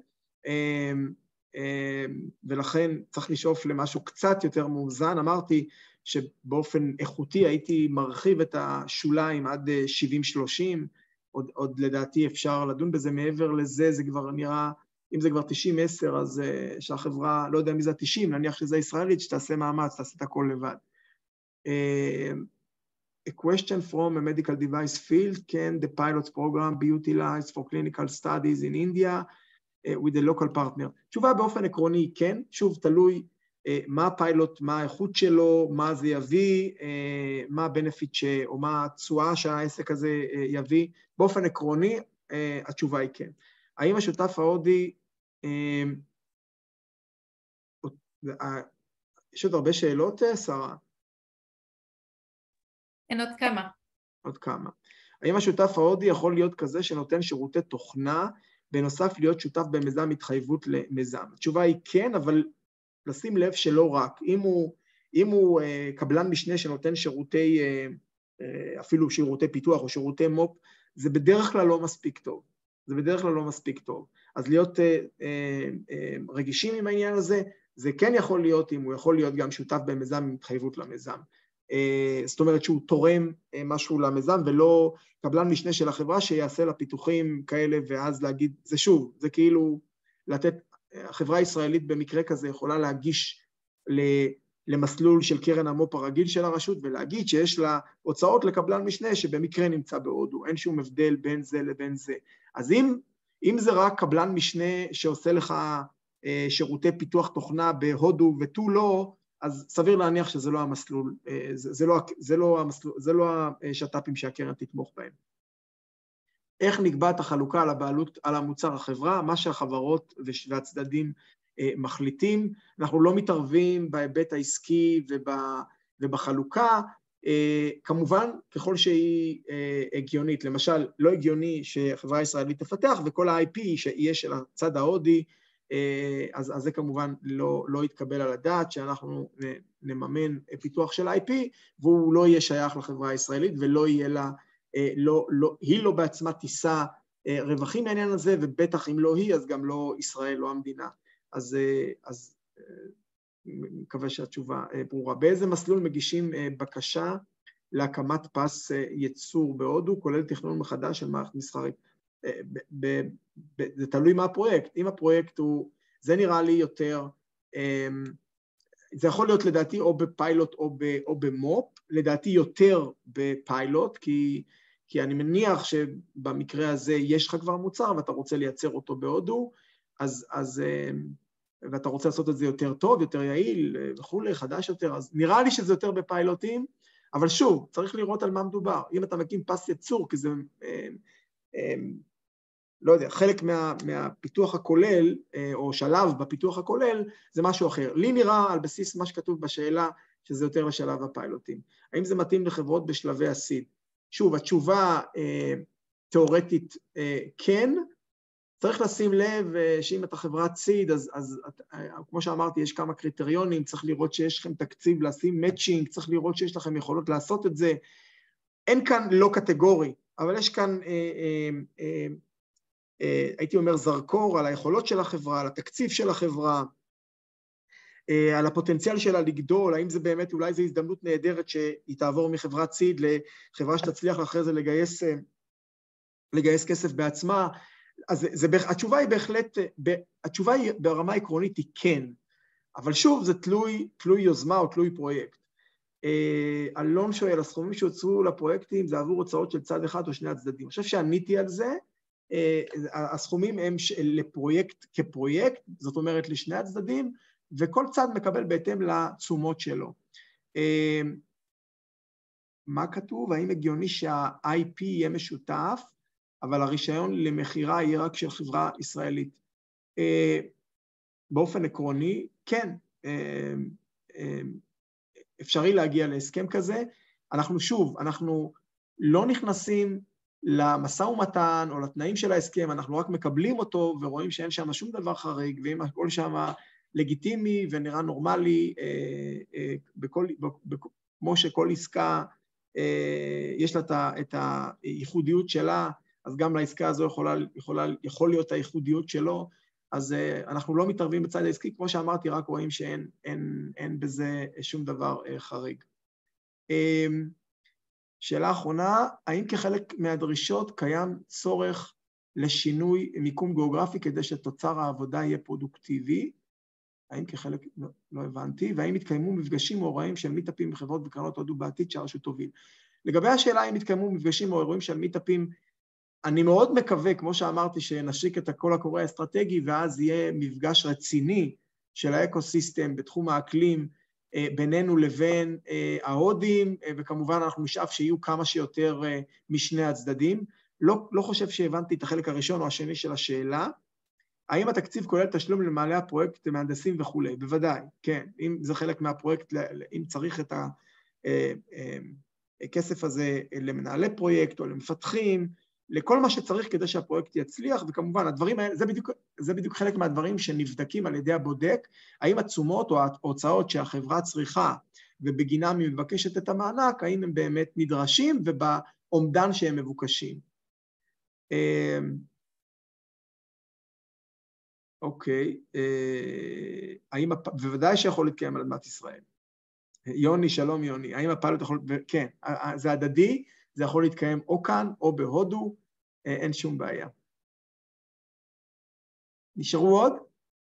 ולכן צריך לשאוף למשהו קצת יותר מאוזן. אמרתי שבאופן איכותי הייתי מרחיב את השוליים עד שבעים שלושים, עוד, עוד לדעתי אפשר לדון בזה, מעבר לזה זה כבר נראה, אם זה כבר תשעים עשר, אז שהחברה, לא יודע מי זה ה-תשעים, נניח שזה ישראלית, שתעשה מאמץ, תעשה את הכל לבד. A question from a medical device field, can the pilot program be utilized for clinical studies in India uh, with a local partner? תשובה באופן עקרוני, כן, שוב תלוי uh, מה הפיילוט, מה האיכות שלו, מה זה יביא, uh, מה הבנפיט ש... או מה התשואה שהעסק הזה uh, יביא, באופן עקרוני uh, התשובה היא כן. האם השותף ההודי, uh, uh, יש עוד הרבה שאלות, שרה? אין עוד כמה. עוד כמה. האם השותף ההודי יכול להיות כזה שנותן שירותי תוכנה, בנוסף להיות שותף במיזם התחייבות למיזם? התשובה היא כן, אבל לשים לב שלא רק. אם הוא, אם הוא אה, קבלן משנה שנותן שירותי, אה, אה, אפילו שירותי פיתוח או שירותי מופ, זה בדרך כלל לא מספיק טוב. זה בדרך כלל לא מספיק טוב. אז להיות אה, אה, אה, רגישים עם העניין הזה, זה כן יכול להיות, אם הוא יכול להיות גם שותף במיזם עם התחייבות למיזם. זאת אומרת שהוא תורם משהו למיזם, ולא קבלן משנה של החברה שיעשה לה פיתוחים כאלה, ואז להגיד, זה שוב, זה כאילו לתת, החברה הישראלית במקרה כזה יכולה להגיש למסלול של קרן המופ הרגיל של הרשות, ולהגיד שיש לה הוצאות לקבלן משנה שבמקרה נמצא בהודו, אין שום הבדל בין זה לבין זה. אז אם, אם זה רק קבלן משנה שעושה לך שירותי פיתוח תוכנה בהודו ותו לא, אז סביר להניח שזה לא המסלול, זה, זה, לא, זה, לא המסלול, זה לא השטאפים שהקרן תתמוך בהם. איך נקבעת החלוקה על הבעלות, על המוצר החברה, מה שהחברות והצדדים מחליטים, אנחנו לא מתערבים בהיבט העסקי ובחלוקה, כמובן ככל שהיא הגיונית, למשל לא הגיוני שחברה ישראלית תפתח וכל ה-איי פי שיהיה של הצד ההודי, אז, אז זה כמובן לא, לא יתקבל על הדעת שאנחנו נממן פיתוח של איי פי והוא לא יהיה שייך לחברה הישראלית ולא יהיה לה, לא, לא, היא לא בעצמה תישא רווחים מהעניין הזה, ובטח אם לא היא אז גם לא ישראל, לא המדינה. אז, אז מקווה שהתשובה ברורה. באיזה מסלול מגישים בקשה להקמת פס ייצור בהודו, כולל תכנון מחדש של מערכת מסחרית? זה תלוי מה הפרויקט. אם הפרויקט הוא, זה נראה לי יותר, זה יכול להיות לדעתי או בפיילוט או, ב, או במופ, לדעתי יותר בפיילוט, כי, כי אני מניח שבמקרה הזה יש לך כבר מוצר ואתה רוצה לייצר אותו בהודו, אז, אז, ואתה רוצה לעשות את זה יותר טוב, יותר יעיל וכולי, חדש יותר, אז נראה לי שזה יותר בפיילוטים, אבל שוב, צריך לראות על מה מדובר. אם אתה מקים פס ייצור, כי זה, לא יודע, חלק מה, מהפיתוח הכולל, או שלב בפיתוח הכולל, זה משהו אחר. לי נראה על בסיס מה שכתוב בשאלה, שזה יותר לשלב הפיילוטים. האם זה מתאים לחברות בשלבי הסיד? שוב, התשובה תיאורטית כן, צריך לשים לב שאם אתה חברת סיד, אז, אז כמו שאמרתי, יש כמה קריטריונים, צריך לראות שיש לכם תקציב לשים מאצ'ינג, צריך לראות שיש לכם יכולות לעשות את זה. אין כאן לא קטגורי, אבל יש כאן, אה, אה, אה, אה, הייתי אומר, זרקור על היכולות של החברה, על התקציב של החברה, אה, על הפוטנציאל שלה לגדול, האם זה באמת, אולי זו הזדמנות נהדרת שהיא תעבור מחברת סיד לחברה שתצליח אחרי זה לגייס, לגייס כסף בעצמה. אז זה, התשובה היא בהחלט, התשובה היא ברמה עקרונית היא כן, אבל שוב זה תלוי, תלוי יוזמה או תלוי פרויקט. אלון שואל, הסכומים שהוצאו לפרויקטים זה עבור הוצאות של צד אחד או שני הצדדים. אני חושב שעניתי על זה, הסכומים הם לפרויקט כפרויקט, זאת אומרת לשני הצדדים, וכל צד מקבל בהתאם לתשומות שלו. מה כתוב? האם הגיוני שה-איי פי יהיה משותף, אבל הרישיון למחירה יהיה רק של חברה ישראלית? באופן עקרוני, כן, אפשרי להגיע להסכם כזה. אנחנו שוב, אנחנו לא נכנסים למשא ומתן או לתנאים של ההסכם, אנחנו רק מקבלים אותו ורואים שאין שם שום דבר חריג, ואם הכל שם לגיטימי ונראה נורמלי, בכל, כמו שכל עסקה יש לה את הייחודיות שלה, אז גם לעסקה הזו יכולה, יכולה, יכול להיות הייחודיות שלו, אז אנחנו לא מתערבים בצד העסקי, כמו שאמרתי, רק רואים שאין אין, אין בזה שום דבר חריג. שאלה אחרונה, האם כחלק מהדרישות קיים צורך לשינוי מיקום גיאוגרפי כדי שתוצר העבודה יהיה פרודוקטיבי? האם כחלק, לא, לא הבנתי, והאם התקיימו מפגשים או אירועים של מיטאפים בחברות וקרנות הודו בעתיד שהרשות תוביל? לגבי השאלה אם התקיימו מפגשים או אירועים של מיטאפים, אני מאוד מקווה, כמו שאמרתי, שנשיק את הקול הקורא האסטרטגי, ואז יהיה מפגש רציני של האקוסיסטם בתחום האקלים, בינינו לבין ההודים, וכמובן אנחנו נשאף שיהיו כמה שיותר משני הצדדים. לא, לא חושב שהבנתי את החלק הראשון או השני של השאלה. האם התקציב כולל תשלום למעלה הפרויקט, מהנדסים וכו'? בוודאי, כן. אם זה חלק מהפרויקט, אם צריך את הכסף הזה למנהלי פרויקט או למפתחים, לכל מה שצריך כדי שהפרויקט יצליח, וכמובן הדברים האלה, זה בדיוק, זה בדיוק חלק מהדברים שנבדקים על ידי הבודק, האם התשומות או ההוצאות שהחברה צריכה ובגינם היא מבקשת את המענק, האם הם באמת נדרשים ובעומדן שהם מבוקשים. אוקיי, האם, בוודאי שיכול להתקיים על אדמת ישראל. יוני, שלום יוני, האם הפיילוט יכול, כן, זה הדדי, זה יכול להתקיים או כאן או בהודו, אין שום בעיה. נשארו עוד?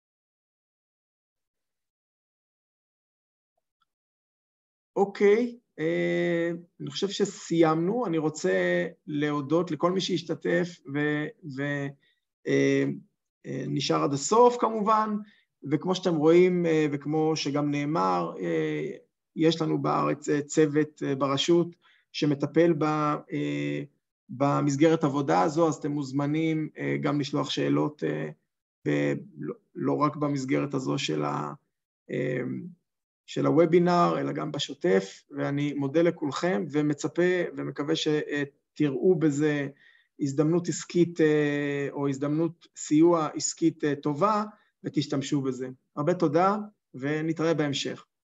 אוקיי, אני חושב שסיימנו, אני רוצה להודות לכל מי שהשתתף ונשאר עד הסוף כמובן, וכמו שאתם רואים, וכמו שגם נאמר, יש לנו בארץ צוות ברשות שמטפל בה, במסגרת עבודה הזו, אז אתם מוזמנים גם לשלוח שאלות, לא רק במסגרת הזו של ה... של הוובינר, אלא גם בשוטף, ואני מודה לכולכם ומצפה ומקווה שתראו בזה הזדמנות עסקית או הזדמנות סיוע עסקית טובה ותשתמשו בזה. הרבה תודה ונתראה בהמשך.